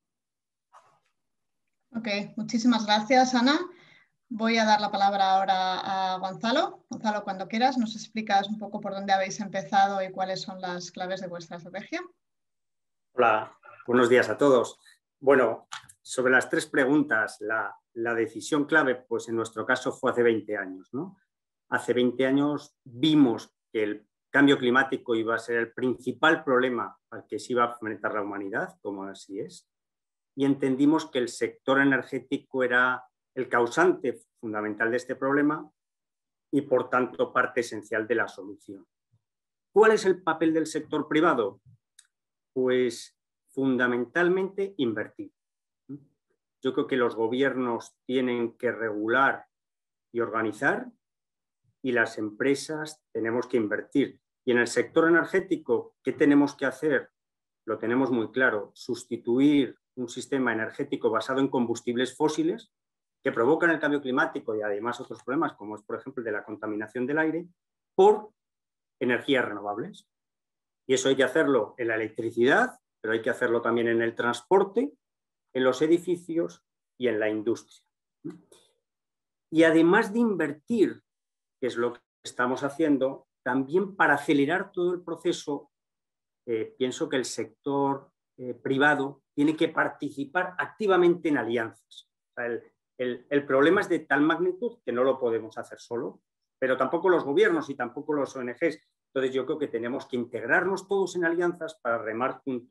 Ok, muchísimas gracias, Ana. Voy a dar la palabra ahora a Gonzalo. Gonzalo, cuando quieras, nos explicas un poco por dónde habéis empezado y cuáles son las claves de vuestra estrategia. Hola, buenos días a todos. Bueno, sobre las tres preguntas, la, la decisión clave, pues en nuestro caso fue hace veinte años, ¿no? Hace veinte años vimos que el cambio climático iba a ser el principal problema al que se iba a enfrentar la humanidad, como así es, y entendimos que el sector energético era el causante fundamental de este problema y, por tanto, parte esencial de la solución. ¿Cuál es el papel del sector privado? Pues, fundamentalmente, invertir. Yo creo que los gobiernos tienen que regular y organizar, y las empresas tenemos que invertir. Y en el sector energético, ¿qué tenemos que hacer? Lo tenemos muy claro: sustituir un sistema energético basado en combustibles fósiles que provocan el cambio climático y además otros problemas, como es, por ejemplo, el de la contaminación del aire, por energías renovables. Y eso hay que hacerlo en la electricidad, pero hay que hacerlo también en el transporte, en los edificios y en la industria. Y además de invertir, que es lo que estamos haciendo, también para acelerar todo el proceso, eh, pienso que el sector eh, privado tiene que participar activamente en alianzas. O sea, el, el, el problema es de tal magnitud que no lo podemos hacer solo, pero tampoco los gobiernos y tampoco los O N Ges. Entonces yo creo que tenemos que integrarnos todos en alianzas para remar juntos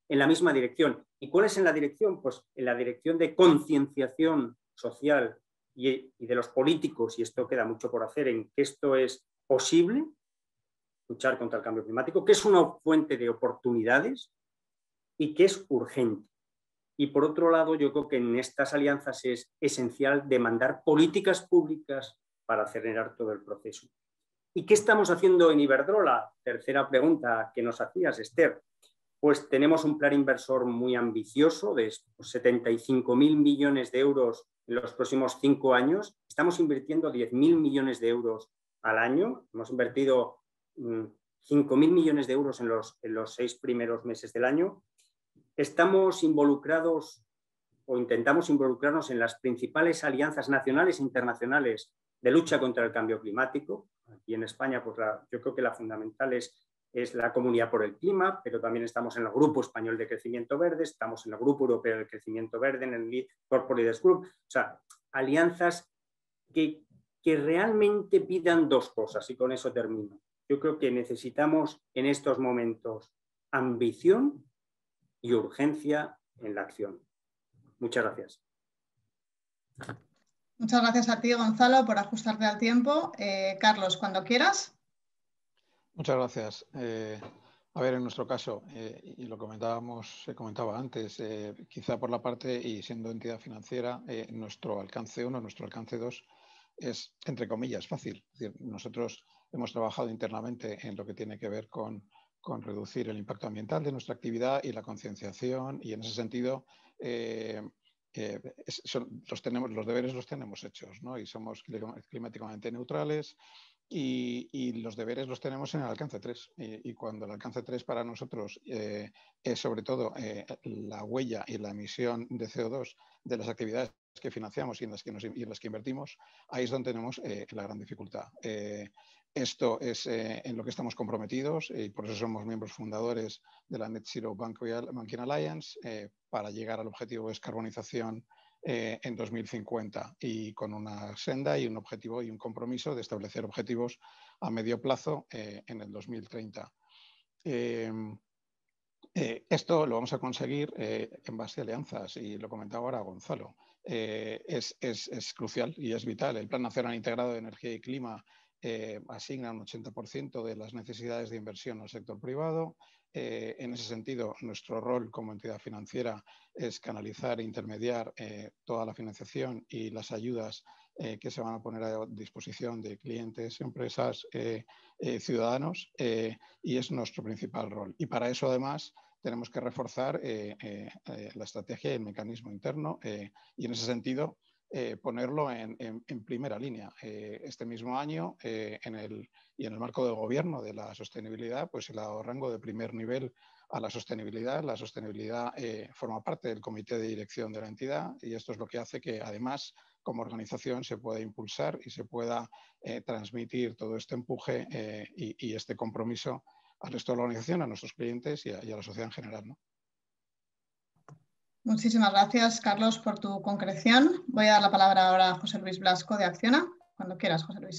en la misma dirección. ¿Y cuál es en la dirección? Pues en la dirección de concienciación social y, y de los políticos, y esto queda mucho por hacer, en que esto es posible, luchar contra el cambio climático, que es una fuente de oportunidades y que es urgente. Y por otro lado, yo creo que en estas alianzas es esencial demandar políticas públicas para acelerar todo el proceso. ¿Y qué estamos haciendo en Iberdrola? Tercera pregunta que nos hacías, Esther. Pues tenemos un plan inversor muy ambicioso de setenta y cinco mil millones de euros en los próximos cinco años. Estamos invirtiendo diez mil millones de euros al año. Hemos invertido mmm, cinco mil millones de euros en los, en los seis primeros meses del año. Estamos involucrados o intentamos involucrarnos en las principales alianzas nacionales e internacionales de lucha contra el cambio climático. Aquí en España, pues la, yo creo que la fundamental es, es la Comunidad por el Clima, pero también estamos en el Grupo Español de Crecimiento Verde, estamos en el Grupo Europeo de Crecimiento Verde, en el Lead Corporate Leaders Group. O sea, alianzas que, que realmente pidan dos cosas, y con eso termino. Yo creo que necesitamos en estos momentos ambición y urgencia en la acción. Muchas gracias. Muchas gracias a ti, Gonzalo, por ajustarte al tiempo. Eh, Carlos, cuando quieras. Muchas gracias. Eh, a ver, en nuestro caso, eh, y lo comentábamos, se comentaba antes, eh, quizá por la parte, y siendo entidad financiera, eh, nuestro alcance uno, nuestro alcance dos es, entre comillas, fácil. Es decir, nosotros hemos trabajado internamente en lo que tiene que ver con, con reducir el impacto ambiental de nuestra actividad y la concienciación, y en ese sentido, eh, Eh, es, son, los, tenemos, los deberes los tenemos hechos, ¿no? Y somos climáticamente neutrales y, y los deberes los tenemos en el alcance tres. Y, y cuando el alcance tres para nosotros eh, es sobre todo eh, la huella y la emisión de C O dos de las actividades que financiamos y en las que, nos, y en las que invertimos, ahí es donde tenemos eh, la gran dificultad. Eh, Esto es eh, en lo que estamos comprometidos y por eso somos miembros fundadores de la Net Zero Banking Alliance eh, para llegar al objetivo de descarbonización eh, en dos mil cincuenta y con una senda y un objetivo y un compromiso de establecer objetivos a medio plazo eh, en el dos mil treinta. Eh, eh, esto lo vamos a conseguir eh, en base a alianzas y lo comentaba ahora Gonzalo. Eh, es, es, es crucial y es vital. El Plan Nacional Integrado de Energía y Clima Eh, asigna un ochenta por ciento de las necesidades de inversión al sector privado. Eh, en ese sentido, nuestro rol como entidad financiera es canalizar e intermediar eh, toda la financiación y las ayudas eh, que se van a poner a disposición de clientes, empresas, eh, eh, ciudadanos, eh, y es nuestro principal rol. Y para eso, además, tenemos que reforzar eh, eh, eh, la estrategia y el mecanismo interno eh, y, en ese sentido, Eh, ponerlo en, en, en primera línea. Eh, este mismo año, eh, en el, y en el marco del gobierno de la sostenibilidad, pues se le ha dado rango de primer nivel a la sostenibilidad. La sostenibilidad eh, forma parte del comité de dirección de la entidad y esto es lo que hace que, además, como organización se pueda impulsar y se pueda eh, transmitir todo este empuje eh, y, y este compromiso al resto de la organización, a nuestros clientes y a, y a la sociedad en general, ¿no? Muchísimas gracias, Carlos, por tu concreción. Voy a dar la palabra ahora a José Luis Blasco de Acciona. Cuando quieras, José Luis.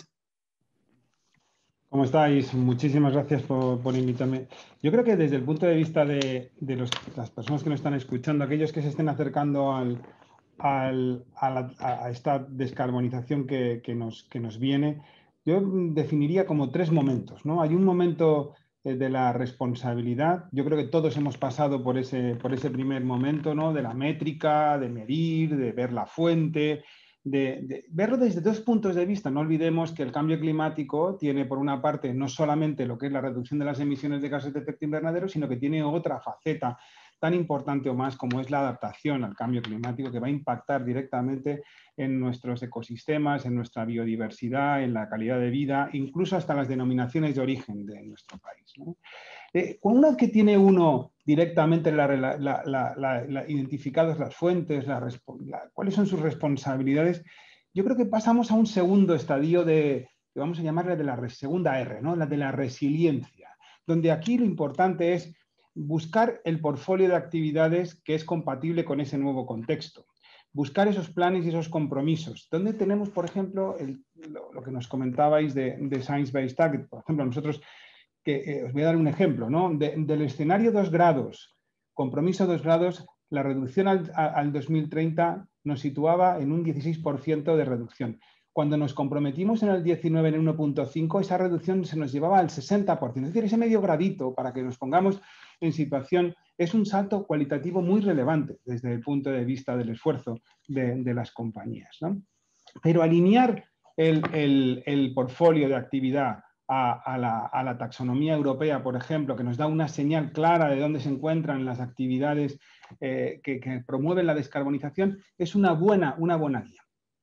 ¿Cómo estáis? Muchísimas gracias por, por invitarme. Yo creo que desde el punto de vista de, de los, las personas que nos están escuchando, aquellos que se estén acercando al, al, a, la, a esta descarbonización que, que, nos, que nos viene, yo definiría como tres momentos, ¿no? Hay un momento de la responsabilidad. Yo creo que todos hemos pasado por ese, por ese primer momento, ¿no? De la métrica, de medir, de ver la fuente, de, de verlo desde dos puntos de vista. No olvidemos que el cambio climático tiene, por una parte, no solamente lo que es la reducción de las emisiones de gases de efecto invernadero, sino que tiene otra faceta tan importante o más como es la adaptación al cambio climático, que va a impactar directamente en nuestros ecosistemas, en nuestra biodiversidad, en la calidad de vida, incluso hasta las denominaciones de origen de nuestro país, ¿no? Eh, una vez que tiene uno directamente la, la, la, la, la, identificadas las fuentes, la, la, cuáles son sus responsabilidades, yo creo que pasamos a un segundo estadio de, que vamos a llamarle de la segunda R, ¿no? La de la resiliencia, donde aquí lo importante es buscar el portfolio de actividades que es compatible con ese nuevo contexto. Buscar esos planes y esos compromisos. ¿Dónde tenemos, por ejemplo, el, lo, lo que nos comentabais de, de Science Based Target? Por ejemplo, nosotros, que eh, os voy a dar un ejemplo, ¿no? De, del escenario dos grados compromiso dos grados, la reducción al, al dos mil treinta nos situaba en un dieciséis por ciento de reducción. Cuando nos comprometimos en el diecinueve en uno punto cinco, esa reducción se nos llevaba al sesenta por ciento. Es decir, ese medio gradito, para que nos pongamos en situación, es un salto cualitativo muy relevante desde el punto de vista del esfuerzo de, de las compañías, ¿no? Pero alinear el, el, el portfolio de actividad a, a, la, a la taxonomía europea, por ejemplo, que nos da una señal clara de dónde se encuentran las actividades eh, que, que promueven la descarbonización, es una buena, una buena guía.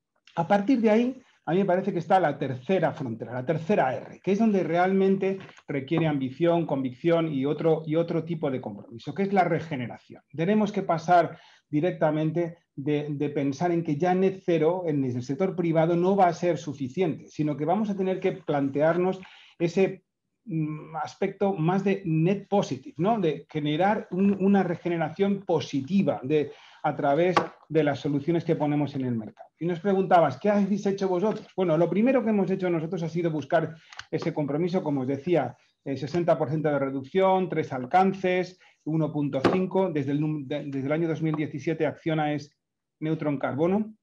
A partir de ahí, a mí me parece que está la tercera frontera, la tercera R, que es donde realmente requiere ambición, convicción y otro, y otro tipo de compromiso, que es la regeneración. Tenemos que pasar directamente de, de pensar en que ya net cero en el sector privado no va a ser suficiente, sino que vamos a tener que plantearnos ese aspecto más de net positive, ¿no? De generar un, una regeneración positiva de, a través de las soluciones que ponemos en el mercado. Y nos preguntabas, ¿qué habéis hecho vosotros? Bueno, lo primero que hemos hecho nosotros ha sido buscar ese compromiso, como os decía, el sesenta por ciento de reducción, tres alcances, uno punto cinco, desde el, desde el año dos mil diecisiete Acciona es neutro en carbono,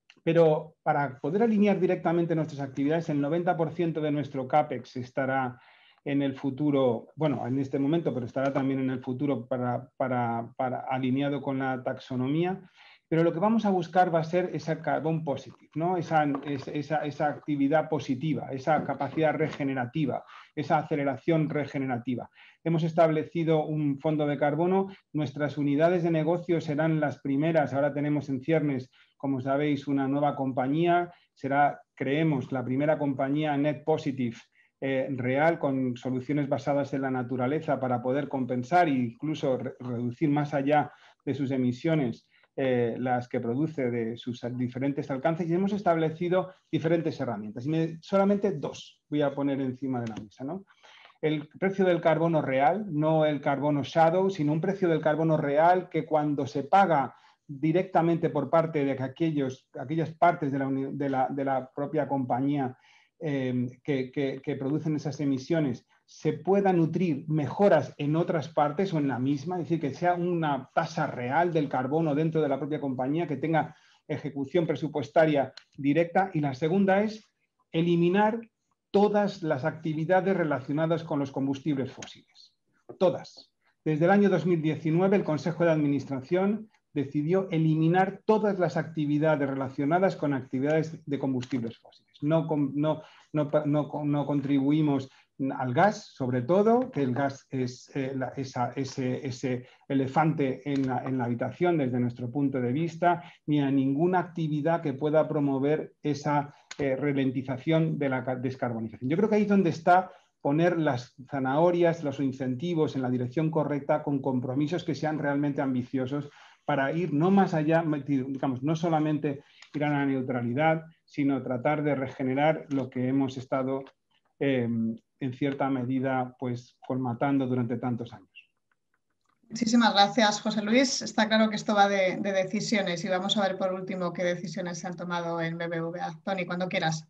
pero para poder alinear directamente nuestras actividades, el noventa por ciento de nuestro CAPEX estará en el futuro, bueno, en este momento, pero estará también en el futuro para, para, para alineado con la taxonomía. Pero lo que vamos a buscar va a ser esa carbon positive, ¿no? esa, esa, esa actividad positiva, esa capacidad regenerativa, esa aceleración regenerativa. Hemos establecido un fondo de carbono, nuestras unidades de negocio serán las primeras, ahora tenemos en ciernes, como sabéis, una nueva compañía, será, creemos, la primera compañía net positive Eh, real, con soluciones basadas en la naturaleza para poder compensar e incluso re reducir más allá de sus emisiones eh, las que produce de sus diferentes alcances, y hemos establecido diferentes herramientas. Y me, solamente dos voy a poner encima de la mesa, ¿no? El precio del carbono real, no el carbono shadow, sino un precio del carbono real que cuando se paga directamente por parte de aquellos, aquellas partes de la, de la, de la propia compañía Eh, que, que, que producen esas emisiones, se pueda nutrir mejoras en otras partes o en la misma, es decir, que sea una tasa real del carbono dentro de la propia compañía, que tenga ejecución presupuestaria directa. Y la segunda es eliminar todas las actividades relacionadas con los combustibles fósiles. Todas. Desde el año dos mil diecinueve el Consejo de Administración decidió eliminar todas las actividades relacionadas con actividades de combustibles fósiles. No, no, no, no, no contribuimos al gas, sobre todo, que el gas es eh, la, esa, ese, ese elefante en la, en la habitación desde nuestro punto de vista, ni a ninguna actividad que pueda promover esa eh, ralentización de la descarbonización. Yo creo que ahí es donde está poner las zanahorias, los incentivos en la dirección correcta, con compromisos que sean realmente ambiciosos, para ir no más allá, digamos, no solamente ir a la neutralidad, sino tratar de regenerar lo que hemos estado eh, en cierta medida pues colmatando durante tantos años. Muchísimas gracias, José Luis. Está claro que esto va de, de decisiones y vamos a ver por último qué decisiones se han tomado en B B V A. Tony, cuando quieras.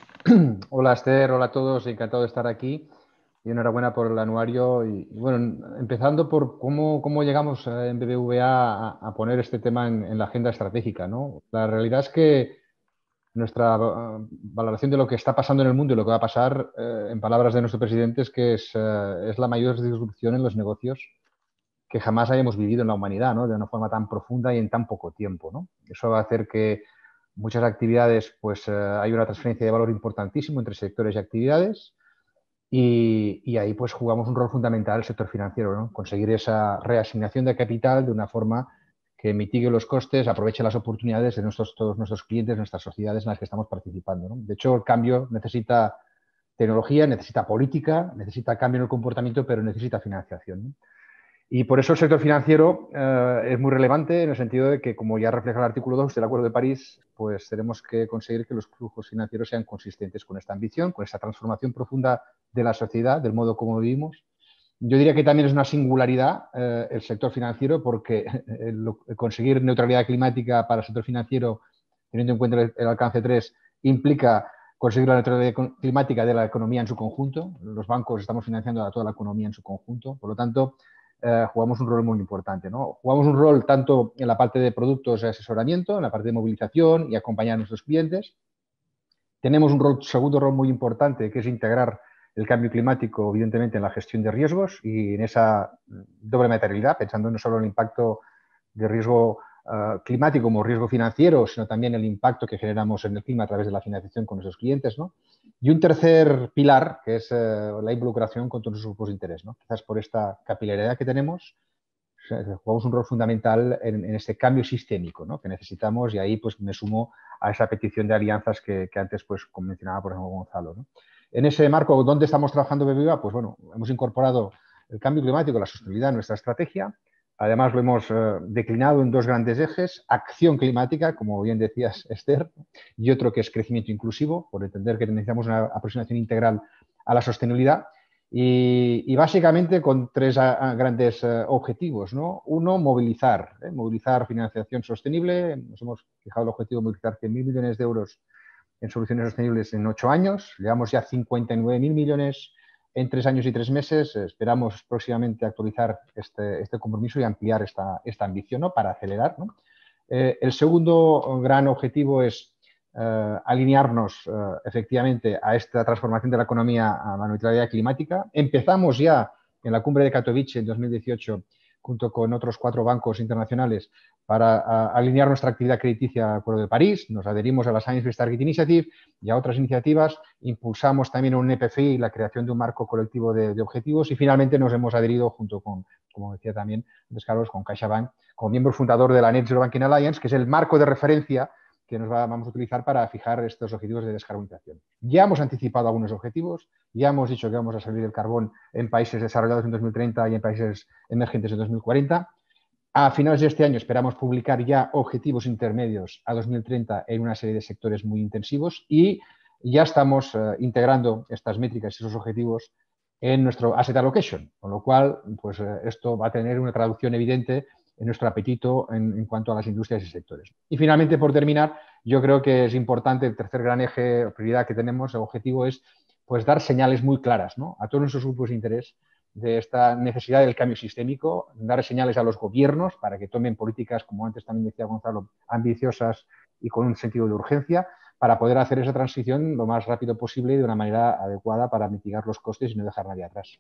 Hola Esther, hola a todos, encantado de estar aquí. Y enhorabuena por el anuario. Y, y bueno, empezando por cómo, cómo llegamos en B B V A a, a poner este tema en, en la agenda estratégica, ¿no? La realidad es que nuestra uh, valoración de lo que está pasando en el mundo y lo que va a pasar, eh, en palabras de nuestro presidente, es que es, uh, es la mayor disrupción en los negocios que jamás hayamos vivido en la humanidad, ¿no? De una forma tan profunda y en tan poco tiempo, ¿no? Eso va a hacer que muchas actividades, pues uh, hay una transferencia de valor importantísimo entre sectores y actividades. Y, y ahí pues jugamos un rol fundamental el sector financiero, ¿no? Conseguir esa reasignación de capital de una forma que mitigue los costes, aproveche las oportunidades de nuestros, todos nuestros clientes, nuestras sociedades en las que estamos participando, ¿no? De hecho, el cambio necesita tecnología, necesita política, necesita cambio en el comportamiento, pero necesita financiación, ¿no? Y por eso el sector financiero eh, es muy relevante en el sentido de que, como ya refleja el artículo dos del Acuerdo de París, pues tenemos que conseguir que los flujos financieros sean consistentes con esta ambición, con esta transformación profunda de la sociedad, del modo como vivimos. Yo diría que también es una singularidad eh, el sector financiero, porque el, el conseguir neutralidad climática para el sector financiero, teniendo en cuenta el, el alcance tres, implica conseguir la neutralidad climática de la economía en su conjunto. Los bancos estamos financiando a toda la economía en su conjunto. Por lo tanto, eh, jugamos un rol muy importante, ¿no? Jugamos un rol tanto en la parte de productos y asesoramiento, en la parte de movilización y acompañar a nuestros clientes. Tenemos un rol, segundo rol muy importante, que es integrar el cambio climático, evidentemente, en la gestión de riesgos y en esa doble materialidad, pensando no solo en el impacto de riesgo uh, climático como riesgo financiero, sino también el impacto que generamos en el clima a través de la financiación con nuestros clientes, ¿no? Y un tercer pilar, que es uh, la involucración con todos los grupos de interés, ¿no? Quizás por esta capilaridad que tenemos, jugamos un rol fundamental en, en este cambio sistémico, ¿no? Que necesitamos, y ahí pues me sumo a esa petición de alianzas que, que antes pues mencionaba, por ejemplo, Gonzalo, ¿no? En ese marco, ¿dónde estamos trabajando B B V A? Pues bueno, hemos incorporado el cambio climático, la sostenibilidad en nuestra estrategia. Además, lo hemos eh, declinado en dos grandes ejes: acción climática, como bien decías, Esther, y otro que es crecimiento inclusivo, por entender que necesitamos una aproximación integral a la sostenibilidad. Y, y básicamente con tres a, a grandes uh, objetivos, ¿no? Uno, movilizar, ¿eh? movilizar financiación sostenible. Nos hemos fijado el objetivo de movilizar cien mil millones de euros en soluciones sostenibles en ocho años. Llevamos ya cincuenta y nueve mil millones en tres años y tres meses. Esperamos próximamente actualizar este, este compromiso y ampliar esta, esta ambición, ¿no? Para acelerar, ¿no? Eh, el segundo gran objetivo es Uh, alinearnos uh, efectivamente a esta transformación de la economía a la neutralidad climática. Empezamos ya en la cumbre de Katowice en dos mil dieciocho, junto con otros cuatro bancos internacionales, para uh, alinear nuestra actividad crediticia al Acuerdo de París. Nos adherimos a la Science Based Targets initiative y a otras iniciativas. Impulsamos también un E P F I y la creación de un marco colectivo de, de objetivos, y finalmente nos hemos adherido junto con, como decía también antes Carlos, con CaixaBank, como miembro fundador de la Net Zero Banking Alliance, que es el marco de referencia que nos va, vamos a utilizar para fijar estos objetivos de descarbonización. Ya hemos anticipado algunos objetivos, ya hemos dicho que vamos a salir del carbón en países desarrollados en dos mil treinta y en países emergentes en dos mil cuarenta. A finales de este año esperamos publicar ya objetivos intermedios a dos mil treinta en una serie de sectores muy intensivos, y ya estamos uh, integrando estas métricas y esos objetivos en nuestro asset allocation, con lo cual pues, uh, esto va a tener una traducción evidente en nuestro apetito en, en cuanto a las industrias y sectores. Y finalmente, por terminar, yo creo que es importante, el tercer gran eje o prioridad que tenemos, el objetivo es pues, dar señales muy claras, ¿no? A todos nuestros grupos de interés de esta necesidad del cambio sistémico, dar señales a los gobiernos para que tomen políticas, como antes también decía Gonzalo, ambiciosas y con un sentido de urgencia, para poder hacer esa transición lo más rápido posible y de una manera adecuada para mitigar los costes y no dejar nadie atrás.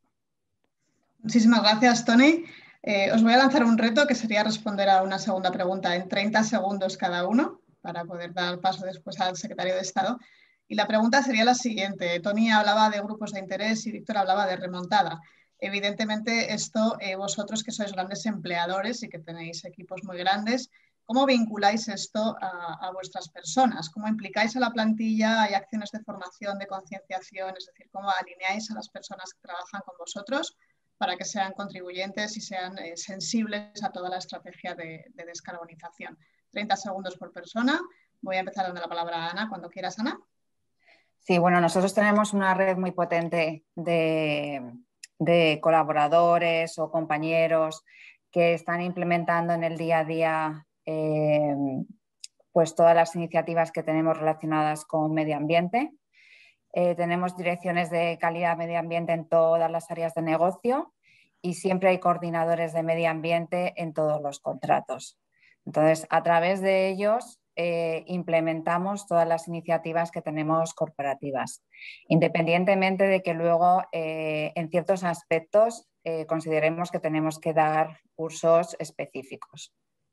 Muchísimas gracias, Tony. Eh, os voy a lanzar un reto que sería responder a una segunda pregunta en treinta segundos cada uno, para poder dar paso después al secretario de Estado. Y la pregunta sería la siguiente. Tony hablaba de grupos de interés y Víctor hablaba de remontada. Evidentemente, esto, eh, vosotros que sois grandes empleadores y que tenéis equipos muy grandes, ¿cómo vinculáis esto a, a vuestras personas? ¿Cómo implicáis a la plantilla? ¿Hay acciones de formación, de concienciación? Es decir, ¿cómo alineáis a las personas que trabajan con vosotros para que sean contribuyentes y sean eh, sensibles a toda la estrategia de, de descarbonización? treinta segundos por persona. Voy a empezar dando la palabra a Ana, cuando quieras, Ana. Sí, bueno, nosotros tenemos una red muy potente de, de colaboradores o compañeros que están implementando en el día a día eh, pues todas las iniciativas que tenemos relacionadas con medio ambiente. Eh, tenemos direcciones de calidad medio ambiente en todas las áreas de negocio y siempre hay coordinadores de medio ambiente en todos los contratos. Entonces, a través de ellos eh, implementamos todas las iniciativas que tenemos corporativas, independientemente de que luego eh, en ciertos aspectos eh, consideremos que tenemos que dar cursos específicos.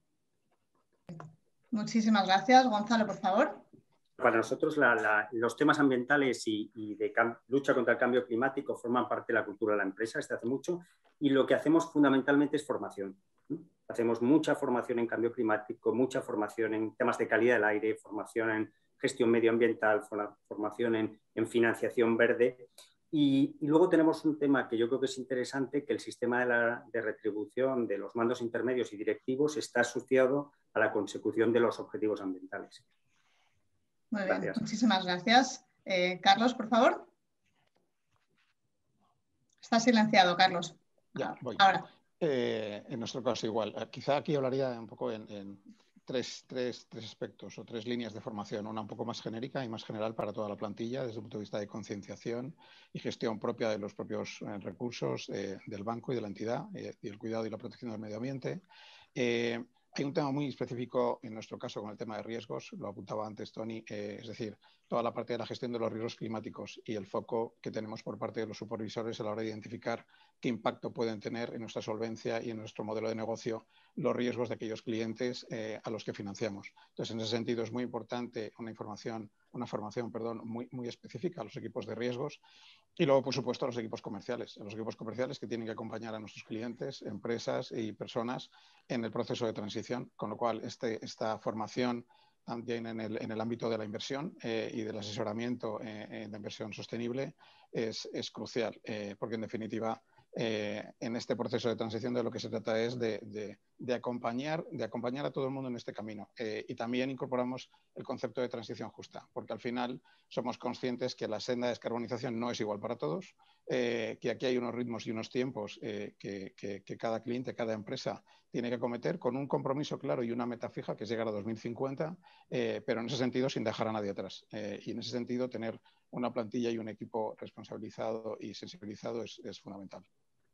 Muchísimas gracias. Gonzalo, por favor. Para nosotros la, la, los temas ambientales y, y de lucha contra el cambio climático forman parte de la cultura de la empresa desde hace mucho, y lo que hacemos fundamentalmente es formación. ¿sí? Hacemos mucha formación en cambio climático, mucha formación en temas de calidad del aire, formación en gestión medioambiental, formación en, en financiación verde. Y, y luego tenemos un tema que yo creo que es interesante, que el sistema de, la, de retribución de los mandos intermedios y directivos está asociado a la consecución de los objetivos ambientales. Muy bien, gracias. Muchísimas gracias. Eh, Carlos, por favor. Está silenciado, Carlos. Ya, voy. Ahora. Eh, en nuestro caso igual. Quizá aquí hablaría un poco en, en tres, tres, tres aspectos o tres líneas de formación, una un poco más genérica y más general para toda la plantilla desde el punto de vista de concienciación y gestión propia de los propios eh, recursos eh, del banco y de la entidad eh, y el cuidado y la protección del medio ambiente. Eh, hay un tema muy específico en nuestro caso con el tema de riesgos, lo apuntaba antes Tony, eh, es decir, toda la parte de la gestión de los riesgos climáticos y el foco que tenemos por parte de los supervisores a la hora de identificar qué impacto pueden tener en nuestra solvencia y en nuestro modelo de negocio los riesgos de aquellos clientes eh, a los que financiamos. Entonces, en ese sentido es muy importante una información, una formación, perdón, muy, muy específica a los equipos de riesgos y luego, por supuesto, a los equipos comerciales, a los equipos comerciales que tienen que acompañar a nuestros clientes, empresas y personas en el proceso de transición, con lo cual este, esta formación también en el, en el ámbito de la inversión eh, y del asesoramiento eh, en la inversión sostenible es, es crucial, eh, porque en definitiva eh, en este proceso de transición de lo que se trata es de, de, de, acompañar, de acompañar a todo el mundo en este camino eh, y también incorporamos el concepto de transición justa, porque al final somos conscientes que la senda de descarbonización no es igual para todos, eh, que aquí hay unos ritmos y unos tiempos eh, que, que, que cada cliente, cada empresa tiene que acometer con un compromiso claro y una meta fija que es llegar a dos mil cincuenta, eh, pero en ese sentido sin dejar a nadie atrás. Eh, y en ese sentido tener una plantilla y un equipo responsabilizado y sensibilizado es, es fundamental.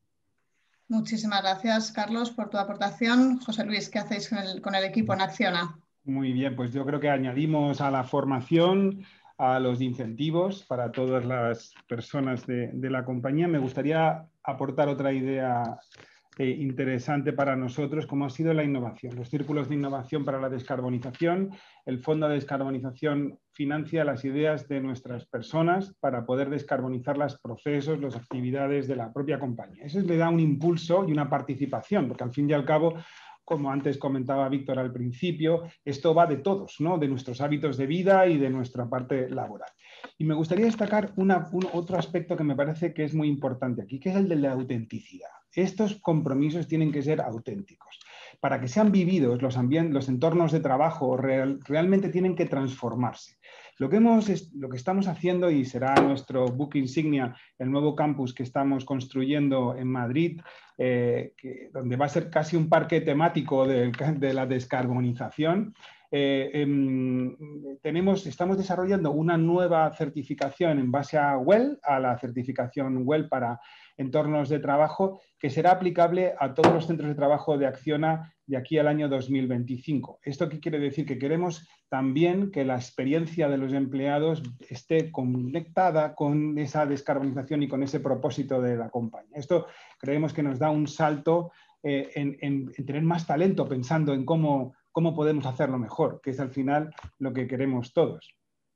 Muchísimas gracias, Carlos, por tu aportación. José Luis, ¿qué hacéis con el, con el equipo en Acciona? Muy bien, pues yo creo que añadimos a la formación, a los incentivos para todas las personas de, de la compañía. Me gustaría aportar otra idea eh, interesante para nosotros, como ha sido la innovación. Los círculos de innovación para la descarbonización. El Fondo de Descarbonización financia las ideas de nuestras personas para poder descarbonizar los procesos, las actividades de la propia compañía. Eso le da un impulso y una participación, porque al fin y al cabo, como antes comentaba Víctor al principio, esto va de todos, ¿no? De nuestros hábitos de vida y de nuestra parte laboral. Y me gustaría destacar una, un, otro aspecto que me parece que es muy importante aquí, que es el de la autenticidad. Estos compromisos tienen que ser auténticos. Para que sean vividos, los, los entornos de trabajo real, realmente tienen que transformarse. Lo que, hemos, lo que estamos haciendo, y será nuestro buque insignia, el nuevo campus que estamos construyendo en Madrid, eh, que, donde va a ser casi un parque temático de, de la descarbonización, eh, eh, tenemos, estamos desarrollando una nueva certificación en base a WELL, a la certificación WELL para entornos de trabajo, que será aplicable a todos los centros de trabajo de Acciona de aquí al año dos mil veinticinco. ¿Esto qué quiere decir? Que queremos también que la experiencia de los empleados esté conectada con esa descarbonización y con ese propósito de la compañía. Esto creemos que nos da un salto eh, en, en, en tener más talento pensando en cómo, cómo podemos hacerlo mejor, que es al final lo que queremos todos.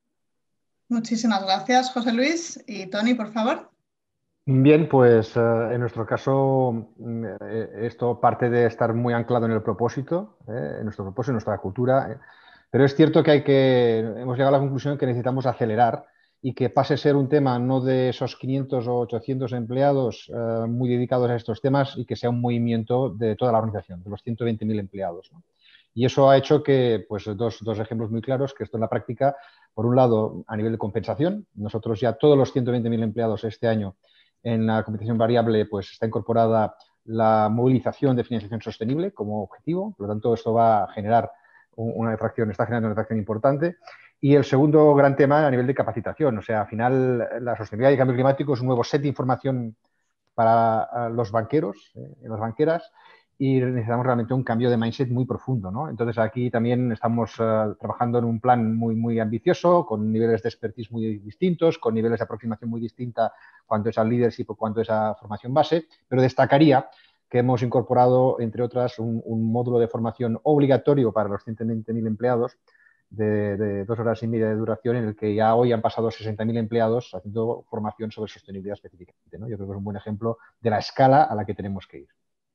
Muchísimas gracias, José Luis. Y Tony, por favor. Bien, pues uh, en nuestro caso eh, esto parte de estar muy anclado en el propósito, eh, en nuestro propósito, en nuestra cultura, eh, pero es cierto que hay que, hemos llegado a la conclusión que necesitamos acelerar y que pase a ser un tema no de esos quinientos o ochocientos empleados uh, muy dedicados a estos temas y que sea un movimiento de toda la organización, de los ciento veinte mil empleados, ¿no? Y eso ha hecho que, pues, dos, dos ejemplos muy claros, que esto en la práctica, por un lado, a nivel de compensación, nosotros ya todos los ciento veinte mil empleados este año en la compensación variable pues está incorporada la movilización de financiación sostenible como objetivo, por lo tanto esto va a generar una fracción, está generando una fracción importante. Y el segundo gran tema a nivel de capacitación, o sea, al final la sostenibilidad y el cambio climático es un nuevo set de información para los banqueros, eh, las banqueras, y necesitamos realmente un cambio de mindset muy profundo, ¿no? Entonces aquí también estamos uh, trabajando en un plan muy, muy ambicioso, con niveles de expertise muy distintos, con niveles de aproximación muy distinta cuanto es al leadership o cuanto es a formación base, pero destacaría que hemos incorporado, entre otras, un, un módulo de formación obligatorio para los ciento veinte mil empleados de, de dos horas y media de duración, en el que ya hoy han pasado sesenta mil empleados haciendo formación sobre sostenibilidad específicamente, ¿no? Yo creo que es un buen ejemplo de la escala a la que tenemos que ir.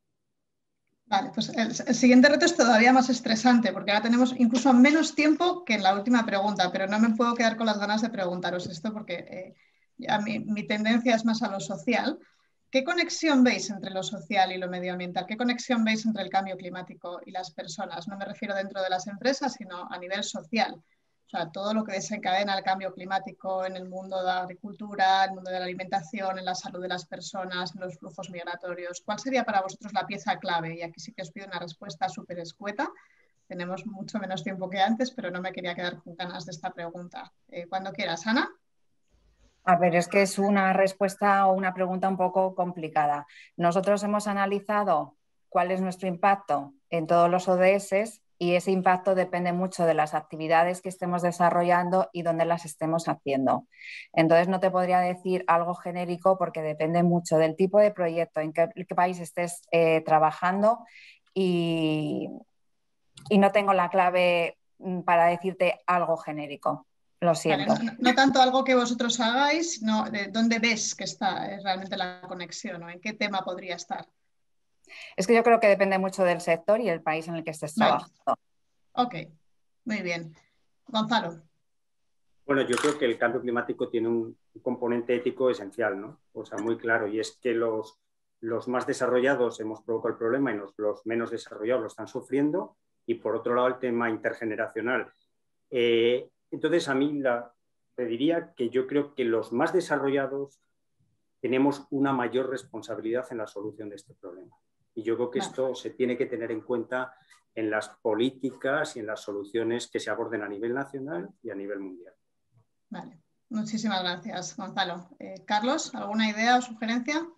Vale, pues el, el siguiente reto es todavía más estresante porque ahora tenemos incluso menos tiempo que en la última pregunta, pero no me puedo quedar con las ganas de preguntaros esto porque eh, ya mi, mi tendencia es más a lo social. ¿Qué conexión veis entre lo social y lo medioambiental? ¿Qué conexión veis entre el cambio climático y las personas? No me refiero dentro de las empresas, sino a nivel social. O sea, todo lo que desencadena el cambio climático en el mundo de la agricultura, en el mundo de la alimentación, en la salud de las personas, en los flujos migratorios. ¿Cuál sería para vosotros la pieza clave? Y aquí sí que os pido una respuesta súper escueta, tenemos mucho menos tiempo que antes, pero no me quería quedar con ganas de esta pregunta. Eh, cuando quieras, Ana. A ver, es que es una respuesta o una pregunta un poco complicada. Nosotros hemos analizado cuál es nuestro impacto en todos los O D S y ese impacto depende mucho de las actividades que estemos desarrollando y dónde las estemos haciendo. Entonces no te podría decir algo genérico porque depende mucho del tipo de proyecto, en qué, qué país estés eh, trabajando y, y no tengo la clave para decirte algo genérico. Lo siento. Vale, no, no tanto algo que vosotros hagáis, sino de dónde ves que está eh, realmente la conexión o en qué tema podría estar. Es que yo creo que depende mucho del sector y el país en el que estés Vale. trabajando. Ok, muy bien. Gonzalo. Bueno, yo creo que el cambio climático tiene un componente ético esencial, ¿no? O sea, muy claro, y es que los, los más desarrollados hemos provocado el problema y los, los menos desarrollados lo están sufriendo, y por otro lado el tema intergeneracional. Eh, entonces, a mí la, te diría que yo creo que los más desarrollados tenemos una mayor responsabilidad en la solución de este problema. Y yo creo que vale. Esto se tiene que tener en cuenta en las políticas y en las soluciones que se aborden a nivel nacional y a nivel mundial. Vale, muchísimas gracias, Gonzalo. Eh, Carlos, ¿alguna idea o sugerencia?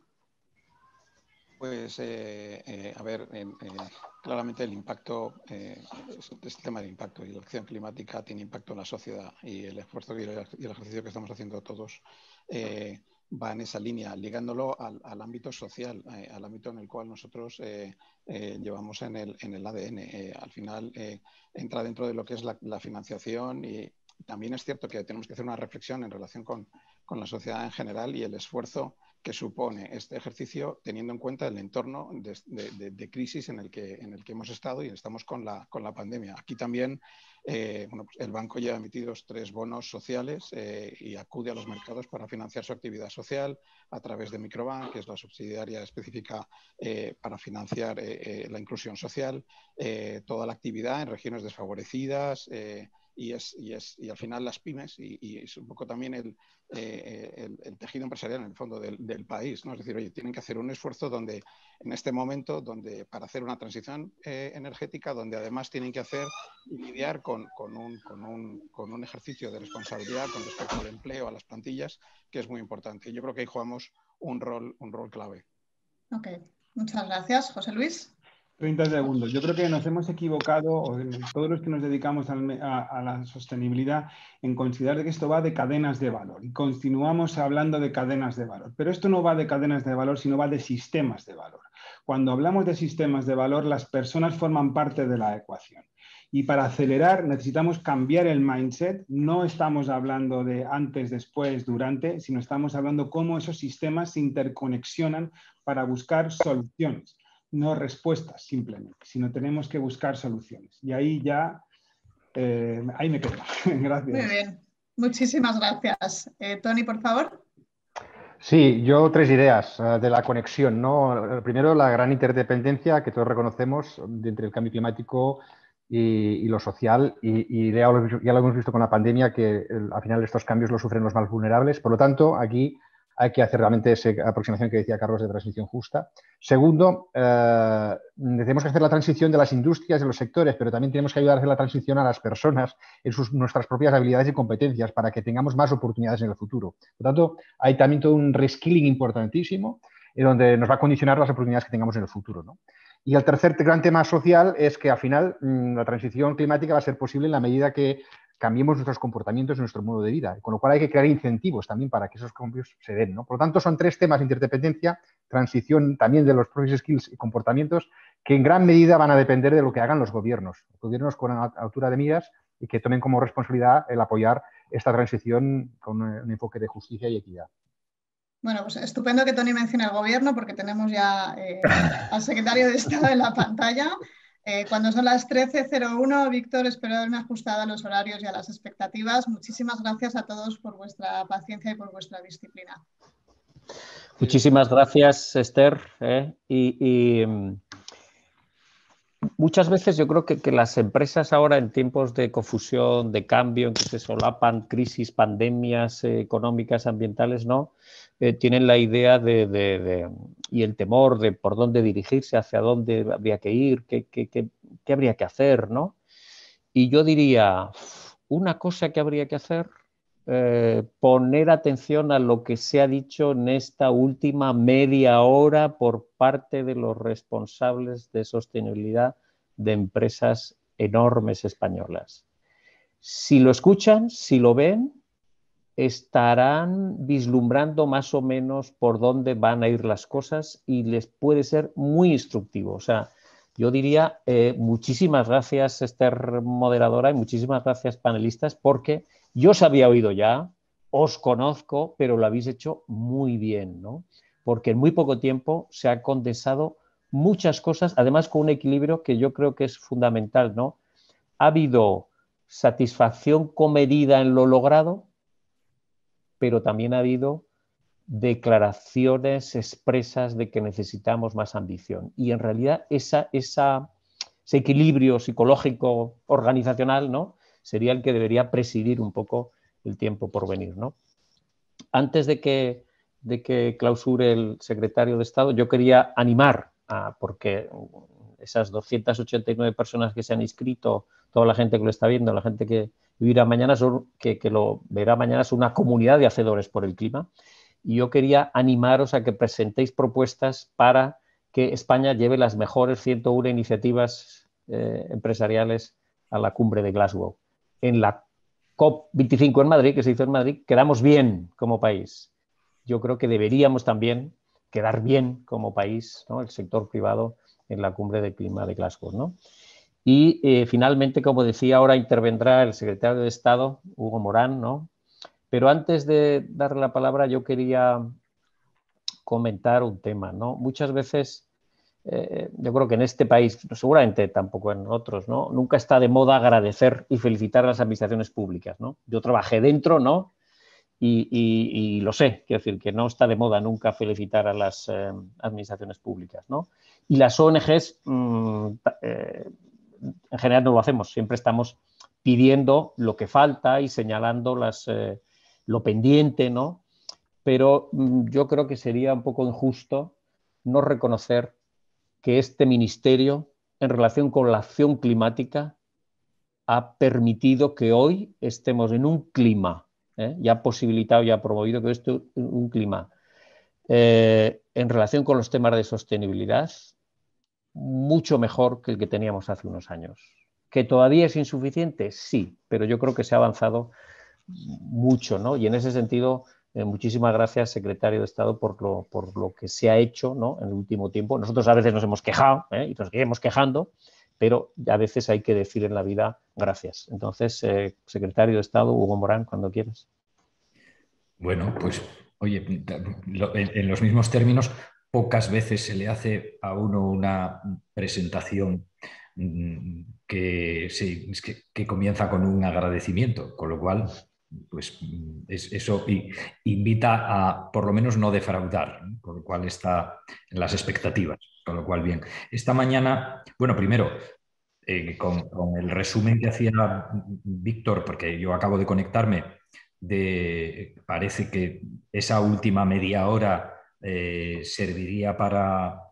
Pues, eh, eh, a ver, eh, eh, claramente el impacto, eh, este tema del impacto y la acción climática tiene impacto en la sociedad, y el esfuerzo y el, y el ejercicio que estamos haciendo todos eh, va en esa línea, ligándolo al, al ámbito social, eh, al ámbito en el cual nosotros eh, eh, llevamos en el, en el A D N. Eh, al final eh, entra dentro de lo que es la, la financiación, y también es cierto que tenemos que hacer una reflexión en relación con, con la sociedad en general y el esfuerzo que supone este ejercicio, teniendo en cuenta el entorno de, de, de, de crisis en el, que, en el que hemos estado y estamos con la, con la pandemia. Aquí también eh, bueno, pues el banco ya ha emitido tres bonos sociales eh, y acude a los mercados para financiar su actividad social a través de Microbank, que es la subsidiaria específica eh, para financiar eh, eh, la inclusión social, eh, toda la actividad en regiones desfavorecidas, eh, Y, es, y, es, y al final las pymes y, y es un poco también el, eh, el, el tejido empresarial en el fondo del, del país, ¿no? Es decir, oye, tienen que hacer un esfuerzo donde en este momento, donde para hacer una transición eh, energética, donde además tienen que hacer y lidiar con, con, un, con, un, con un ejercicio de responsabilidad con respecto al empleo, a las plantillas, que es muy importante. Y yo creo que ahí jugamos un rol, un rol clave. Ok, muchas gracias. José Luis. treinta segundos. Yo creo que nos hemos equivocado, todos los que nos dedicamos a, a la sostenibilidad, en considerar que esto va de cadenas de valor. Y continuamos hablando de cadenas de valor. Pero esto no va de cadenas de valor, sino va de sistemas de valor. Cuando hablamos de sistemas de valor, las personas forman parte de la ecuación. Y para acelerar necesitamos cambiar el mindset. No estamos hablando de antes, después, durante, sino estamos hablando cómo esos sistemas se interconexionan para buscar soluciones. No respuestas simplemente, sino tenemos que buscar soluciones. Y ahí ya, eh, ahí me quedo. Gracias. Muy bien, muchísimas gracias. Eh, Tony, por favor. Sí, yo tres ideas uh, de la conexión, ¿no? Primero, la gran interdependencia que todos reconocemos entre el cambio climático y, y lo social, y, y ya, lo, ya lo hemos visto con la pandemia, que el, al final estos cambios los sufren los más vulnerables. Por lo tanto, aquí hay que hacer realmente esa aproximación que decía Carlos de transición justa. Segundo, eh, tenemos que hacer la transición de las industrias, de los sectores, pero también tenemos que ayudar a hacer la transición a las personas en sus, nuestras propias habilidades y competencias para que tengamos más oportunidades en el futuro. Por lo tanto, hay también todo un reskilling importantísimo en donde nos va a condicionar las oportunidades que tengamos en el futuro, ¿no? Y el tercer gran tema social es que al final la transición climática va a ser posible en la medida que cambiemos nuestros comportamientos y nuestro modo de vida, con lo cual hay que crear incentivos también para que esos cambios se den, ¿no? Por lo tanto, son tres temas de interdependencia, transición también de los propios skills y comportamientos, que en gran medida van a depender de lo que hagan los gobiernos, los gobiernos con altura de miras y que tomen como responsabilidad el apoyar esta transición con un enfoque de justicia y equidad. Bueno, pues estupendo que Tony mencione el gobierno, porque tenemos ya eh, al secretario de Estado en la pantalla. Eh, cuando son las trece cero uno, Víctor, espero haberme ajustado a los horarios y a las expectativas. Muchísimas gracias a todos por vuestra paciencia y por vuestra disciplina. Muchísimas gracias, Esther. ¿eh? Y, y muchas veces yo creo que, que las empresas ahora, en tiempos de confusión, de cambio, en que se solapan crisis, pandemias eh, económicas, ambientales, ¿no? Eh, tienen la idea de, de, de, y el temor de por dónde dirigirse, hacia dónde habría que ir, qué, qué, qué, qué habría que hacer, ¿no? Y yo diría, una cosa que habría que hacer, eh, poner atención a lo que se ha dicho en esta última media hora por parte de los responsables de sostenibilidad de empresas enormes españolas. Si lo escuchan, si lo ven, estarán vislumbrando más o menos por dónde van a ir las cosas y les puede ser muy instructivo. O sea, yo diría eh, muchísimas gracias, Esther, moderadora, y muchísimas gracias, panelistas, porque yo os había oído ya, os conozco, pero lo habéis hecho muy bien, ¿no? Porque en muy poco tiempo se han condensado muchas cosas, además con un equilibrio que yo creo que es fundamental, ¿no? Ha habido satisfacción comedida en lo logrado, pero también ha habido declaraciones expresas de que necesitamos más ambición. Y en realidad esa, esa, ese equilibrio psicológico organizacional, ¿no?, sería el que debería presidir un poco el tiempo por venir, ¿no? Antes de que, de que clausure el secretario de Estado, yo quería animar, a, porque esas doscientas ochenta y nueve personas que se han inscrito, toda la gente que lo está viendo, la gente que vivirá mañana, son, que, que lo verá mañana, es una comunidad de hacedores por el clima. Y yo quería animaros a que presentéis propuestas para que España lleve las mejores ciento una iniciativas eh, empresariales a la cumbre de Glasgow. En la COP veinticinco en Madrid, que se hizo en Madrid, quedamos bien como país. Yo creo que deberíamos también quedar bien como país, ¿no?, el sector privado, en la cumbre de clima de Glasgow, ¿no? Y eh, finalmente, como decía, ahora intervendrá el secretario de Estado, Hugo Morán, ¿no? Pero antes de darle la palabra, yo quería comentar un tema, ¿no? Muchas veces, eh, yo creo que en este país, seguramente tampoco en otros, ¿no?, nunca está de moda agradecer y felicitar a las administraciones públicas, ¿no? Yo trabajé dentro, ¿no?, y, y, y lo sé, quiero decir que no está de moda nunca felicitar a las eh, administraciones públicas, ¿no? Y las O N Ges, mmm, eh, en general no lo hacemos, siempre estamos pidiendo lo que falta y señalando las, eh, lo pendiente, ¿no? Pero mmm, yo creo que sería un poco injusto no reconocer que este ministerio, en relación con la acción climática, ha permitido que hoy estemos en un clima, ¿eh?, y ha posibilitado y ha promovido que esto un clima eh, en relación con los temas de sostenibilidad mucho mejor que el que teníamos hace unos años. ¿Que todavía es insuficiente? Sí, pero yo creo que se ha avanzado mucho, ¿no? Y en ese sentido, eh, muchísimas gracias, secretario de Estado, por lo, por lo que se ha hecho, ¿no?, en el último tiempo. Nosotros a veces nos hemos quejado, ¿eh?, y nos seguimos quejando, pero a veces hay que decir en la vida gracias. Entonces, eh, secretario de Estado, Hugo Morán, cuando quieras. Bueno, pues, oye, en los mismos términos, pocas veces se le hace a uno una presentación que, sí, que, que comienza con un agradecimiento, con lo cual, pues es, eso invita a, por lo menos, no defraudar, ¿no?, con lo cual está en las expectativas, con lo cual bien. Esta mañana, bueno, primero, eh, con, con el resumen que hacía Víctor, porque yo acabo de conectarme, de, parece que esa última media hora eh, serviría para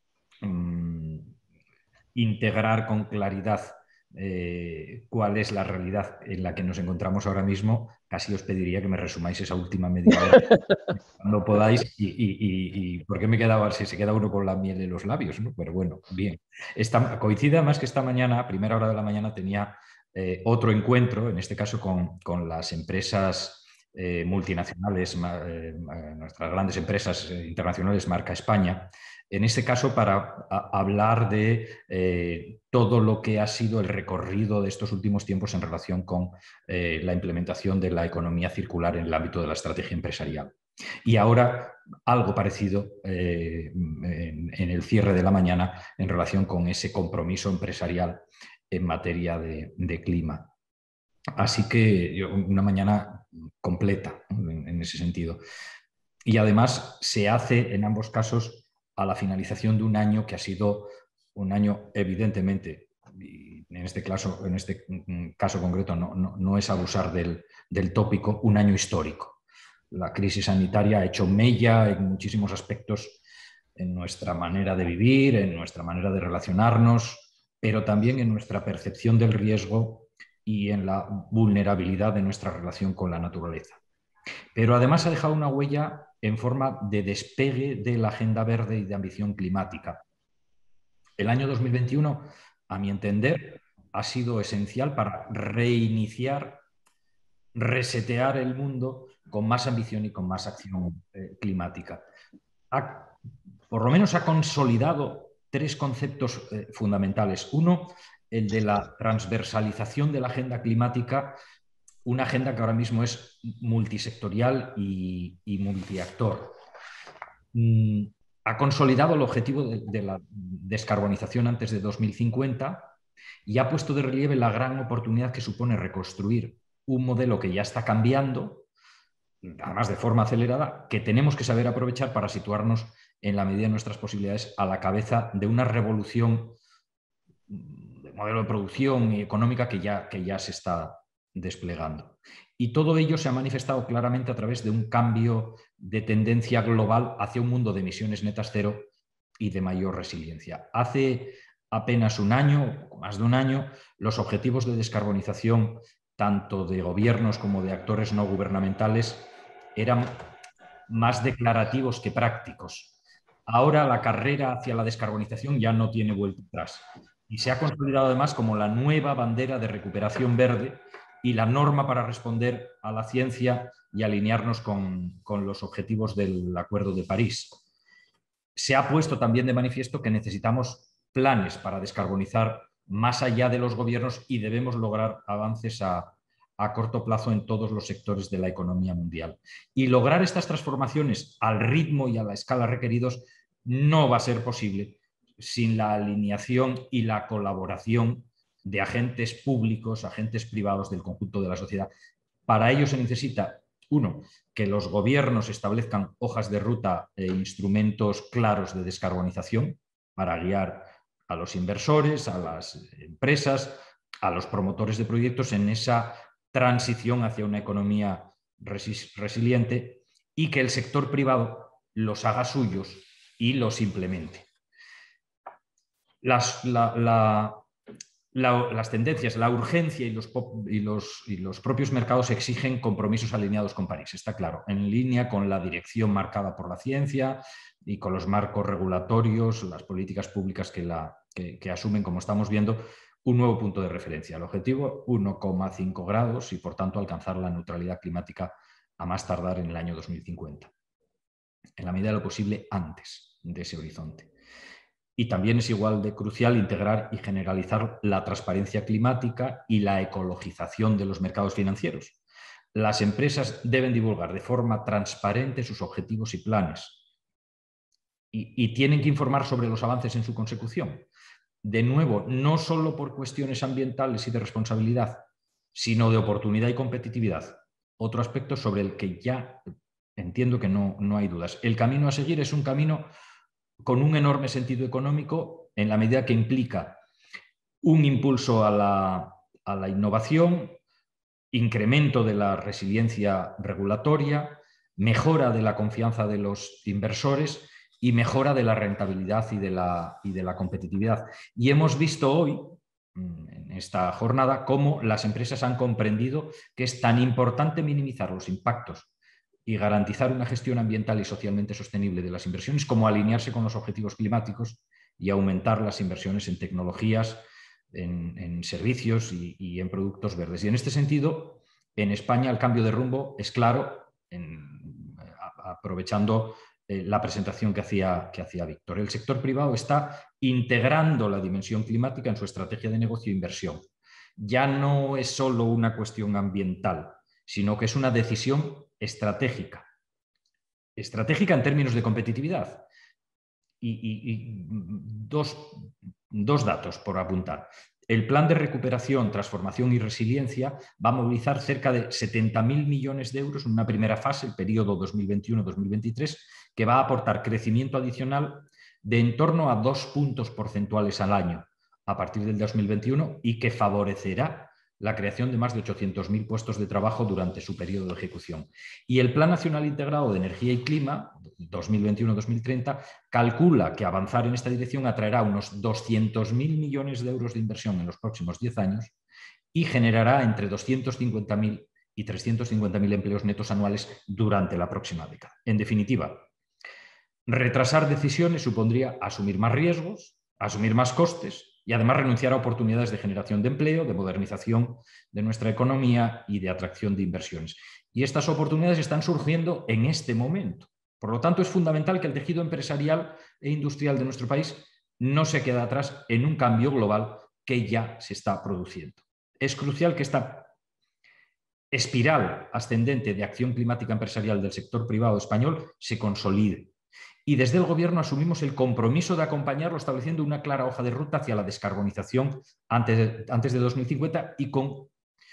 um, integrar con claridad eh, cuál es la realidad en la que nos encontramos ahora mismo. Casi os pediría que me resumáis esa última media hora cuando podáis y, y, y, y ¿por qué me quedaba si se queda uno con la miel en los labios, ¿no? Pero bueno, bien. Esta, coincide más que esta mañana, a primera hora de la mañana, tenía eh, otro encuentro, en este caso con, con las empresas eh, multinacionales, eh, nuestras grandes empresas eh, internacionales, marca España, en este caso para a, hablar de eh, todo lo que ha sido el recorrido de estos últimos tiempos en relación con eh, la implementación de la economía circular en el ámbito de la estrategia empresarial. Y ahora algo parecido eh, en, en el cierre de la mañana en relación con ese compromiso empresarial en materia de, de clima. Así que una mañana completa, ¿no?, en, en ese sentido. Y además se hace en ambos casos a la finalización de un año que ha sido un año evidentemente, y en este caso, en este caso concreto no, no, no es abusar del, del tópico, un año histórico. La crisis sanitaria ha hecho mella en muchísimos aspectos en nuestra manera de vivir, en nuestra manera de relacionarnos, pero también en nuestra percepción del riesgo y en la vulnerabilidad de nuestra relación con la naturaleza. Pero además ha dejado una huella en forma de despegue de la agenda verde y de ambición climática. El año dos mil veintiuno, a mi entender, ha sido esencial para reiniciar, resetear el mundo con más ambición y con más acción eh, climática. Ha, por lo menos ha consolidado tres conceptos eh, fundamentales. Uno, el de la transversalización de la agenda climática, una agenda que ahora mismo es multisectorial y, y multiactor. Mm, ha consolidado el objetivo de, de la descarbonización antes de dos mil cincuenta y ha puesto de relieve la gran oportunidad que supone reconstruir un modelo que ya está cambiando, además de forma acelerada, que tenemos que saber aprovechar para situarnos en la medida de nuestras posibilidades a la cabeza de una revolución de modelo de producción y económica que ya, que ya se está desplegando. Y todo ello se ha manifestado claramente a través de un cambio de tendencia global hacia un mundo de emisiones netas cero y de mayor resiliencia. Hace apenas un año, más de un año, los objetivos de descarbonización tanto de gobiernos como de actores no gubernamentales eran más declarativos que prácticos. Ahora la carrera hacia la descarbonización ya no tiene vuelta atrás y se ha consolidado además como la nueva bandera de recuperación verde y la norma para responder a la ciencia y alinearnos con, con los objetivos del Acuerdo de París. Se ha puesto también de manifiesto que necesitamos planes para descarbonizar más allá de los gobiernos y debemos lograr avances a, a corto plazo en todos los sectores de la economía mundial. Y lograr estas transformaciones al ritmo y a la escala requeridos no va a ser posible sin la alineación y la colaboración de agentes públicos, agentes privados del conjunto de la sociedad. Para ello se necesita, uno, que los gobiernos establezcan hojas de ruta e instrumentos claros de descarbonización para guiar a los inversores, a las empresas, a los promotores de proyectos en esa transición hacia una economía resis- resiliente y que el sector privado los haga suyos y los implemente. Las, la, la, la, las tendencias, la urgencia y los, y, los, y los propios mercados exigen compromisos alineados con París, está claro, en línea con la dirección marcada por la ciencia y con los marcos regulatorios, las políticas públicas que, la, que, que asumen, como estamos viendo, un nuevo punto de referencia. El objetivo, uno coma cinco grados y, por tanto, alcanzar la neutralidad climática a más tardar en el año dos mil cincuenta. En la medida de lo posible antes de ese horizonte. Y también es igual de crucial integrar y generalizar la transparencia climática y la ecologización de los mercados financieros. Las empresas deben divulgar de forma transparente sus objetivos y planes y, y tienen que informar sobre los avances en su consecución. De nuevo, no solo por cuestiones ambientales y de responsabilidad, sino de oportunidad y competitividad. Otro aspecto sobre el que ya entiendo que no, no hay dudas. El camino a seguir es un camino con un enorme sentido económico en la medida que implica un impulso a la, a la innovación, incremento de la resiliencia regulatoria, mejora de la confianza de los inversores y mejora de la rentabilidad y de la, y de la competitividad. Y hemos visto hoy, en esta jornada, cómo las empresas han comprendido que es tan importante minimizar los impactos y garantizar una gestión ambiental y socialmente sostenible de las inversiones, como alinearse con los objetivos climáticos y aumentar las inversiones en tecnologías, en, en servicios y, y en productos verdes. Y en este sentido, en España el cambio de rumbo es claro, en, a, aprovechando eh, la presentación que hacía, que hacía Víctor. El sector privado está integrando la dimensión climática en su estrategia de negocio e inversión. Ya no es solo una cuestión ambiental, sino que es una decisión estratégica. Estratégica en términos de competitividad. Y, y, y dos, dos datos por apuntar. El plan de recuperación, transformación y resiliencia va a movilizar cerca de setenta mil millones de euros en una primera fase, el periodo dos mil veintiuno a dos mil veintitrés, que va a aportar crecimiento adicional de en torno a dos puntos porcentuales al año a partir del dos mil veintiuno y que favorecerá la creación de más de ochocientos mil puestos de trabajo durante su periodo de ejecución. Y el Plan Nacional Integrado de Energía y Clima, dos mil veintiuno a dos mil treinta, calcula que avanzar en esta dirección atraerá unos doscientos mil millones de euros de inversión en los próximos diez años y generará entre doscientos cincuenta mil y trescientos cincuenta mil empleos netos anuales durante la próxima década. En definitiva, retrasar decisiones supondría asumir más riesgos, asumir más costes y además renunciar a oportunidades de generación de empleo, de modernización de nuestra economía y de atracción de inversiones. Y estas oportunidades están surgiendo en este momento. Por lo tanto, es fundamental que el tejido empresarial e industrial de nuestro país no se quede atrás en un cambio global que ya se está produciendo. Es crucial que esta espiral ascendente de acción climática empresarial del sector privado español se consolide. Y desde el Gobierno asumimos el compromiso de acompañarlo estableciendo una clara hoja de ruta hacia la descarbonización antes de, antes de dos mil cincuenta y con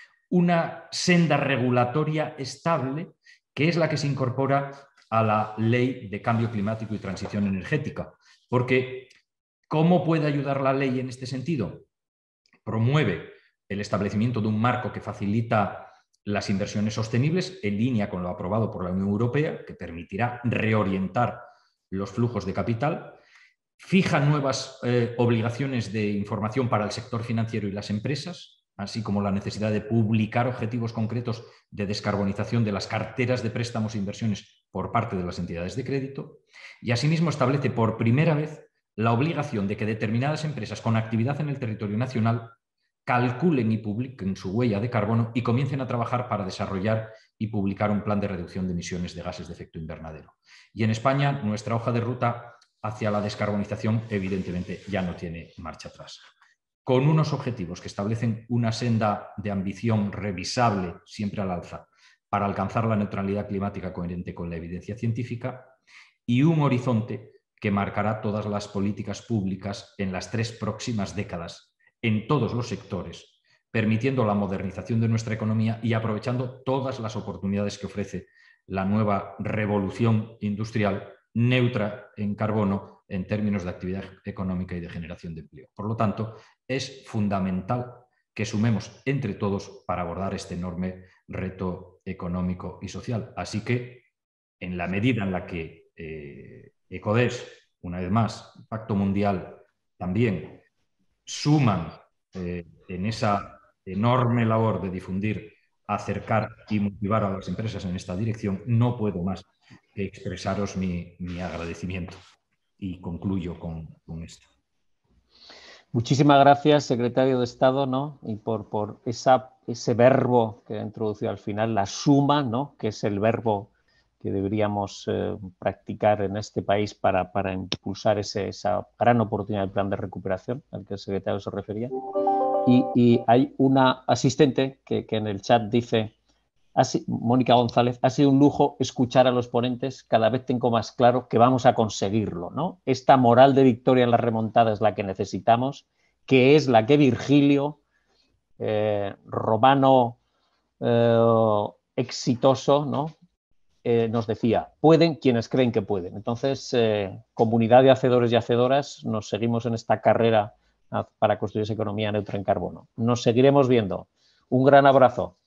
una senda regulatoria estable que es la que se incorpora a la Ley de Cambio Climático y Transición Energética. Porque, ¿cómo puede ayudar la ley en este sentido? Promueve el establecimiento de un marco que facilita las inversiones sostenibles en línea con lo aprobado por la Unión Europea, que permitirá reorientar los flujos de capital, fija nuevas eh, obligaciones de información para el sector financiero y las empresas, así como la necesidad de publicar objetivos concretos de descarbonización de las carteras de préstamos e inversiones por parte de las entidades de crédito, y asimismo establece por primera vez la obligación de que determinadas empresas con actividad en el territorio nacional calculen y publiquen su huella de carbono y comiencen a trabajar para desarrollar y publicar un plan de reducción de emisiones de gases de efecto invernadero. Y en España, nuestra hoja de ruta hacia la descarbonización, evidentemente, ya no tiene marcha atrás. Con unos objetivos que establecen una senda de ambición revisable, siempre al alza, para alcanzar la neutralidad climática coherente con la evidencia científica y un horizonte que marcará todas las políticas públicas en las tres próximas décadas, en todos los sectores, permitiendo la modernización de nuestra economía y aprovechando todas las oportunidades que ofrece la nueva revolución industrial neutra en carbono en términos de actividad económica y de generación de empleo. Por lo tanto, es fundamental que sumemos entre todos para abordar este enorme reto económico y social. Así que, en la medida en la que eh, ECODES, una vez más, Pacto Mundial también, suman eh, en esa enorme labor de difundir, acercar y motivar a las empresas en esta dirección, no puedo más que expresaros mi, mi agradecimiento. Y concluyo con, con esto. Muchísimas gracias, secretario de Estado, ¿no? Y por, por esa, ese verbo que ha introducido al final, la suma, ¿no? Que es el verbo que deberíamos eh, practicar en este país para, para impulsar ese, esa gran oportunidad del plan de recuperación al que el secretario se refería. Y, y hay una asistente que, que en el chat dice, así, Mónica González, ha sido un lujo escuchar a los ponentes, cada vez tengo más claro que vamos a conseguirlo, ¿no? Esta moral de victoria en la remontada es la que necesitamos, que es la que Virgilio, eh, romano eh, exitoso, ¿no? Eh, nos decía, pueden quienes creen que pueden. Entonces, eh, comunidad de hacedores y hacedoras, nos seguimos en esta carrera para construir esa economía neutra en carbono. Nos seguiremos viendo. Un gran abrazo.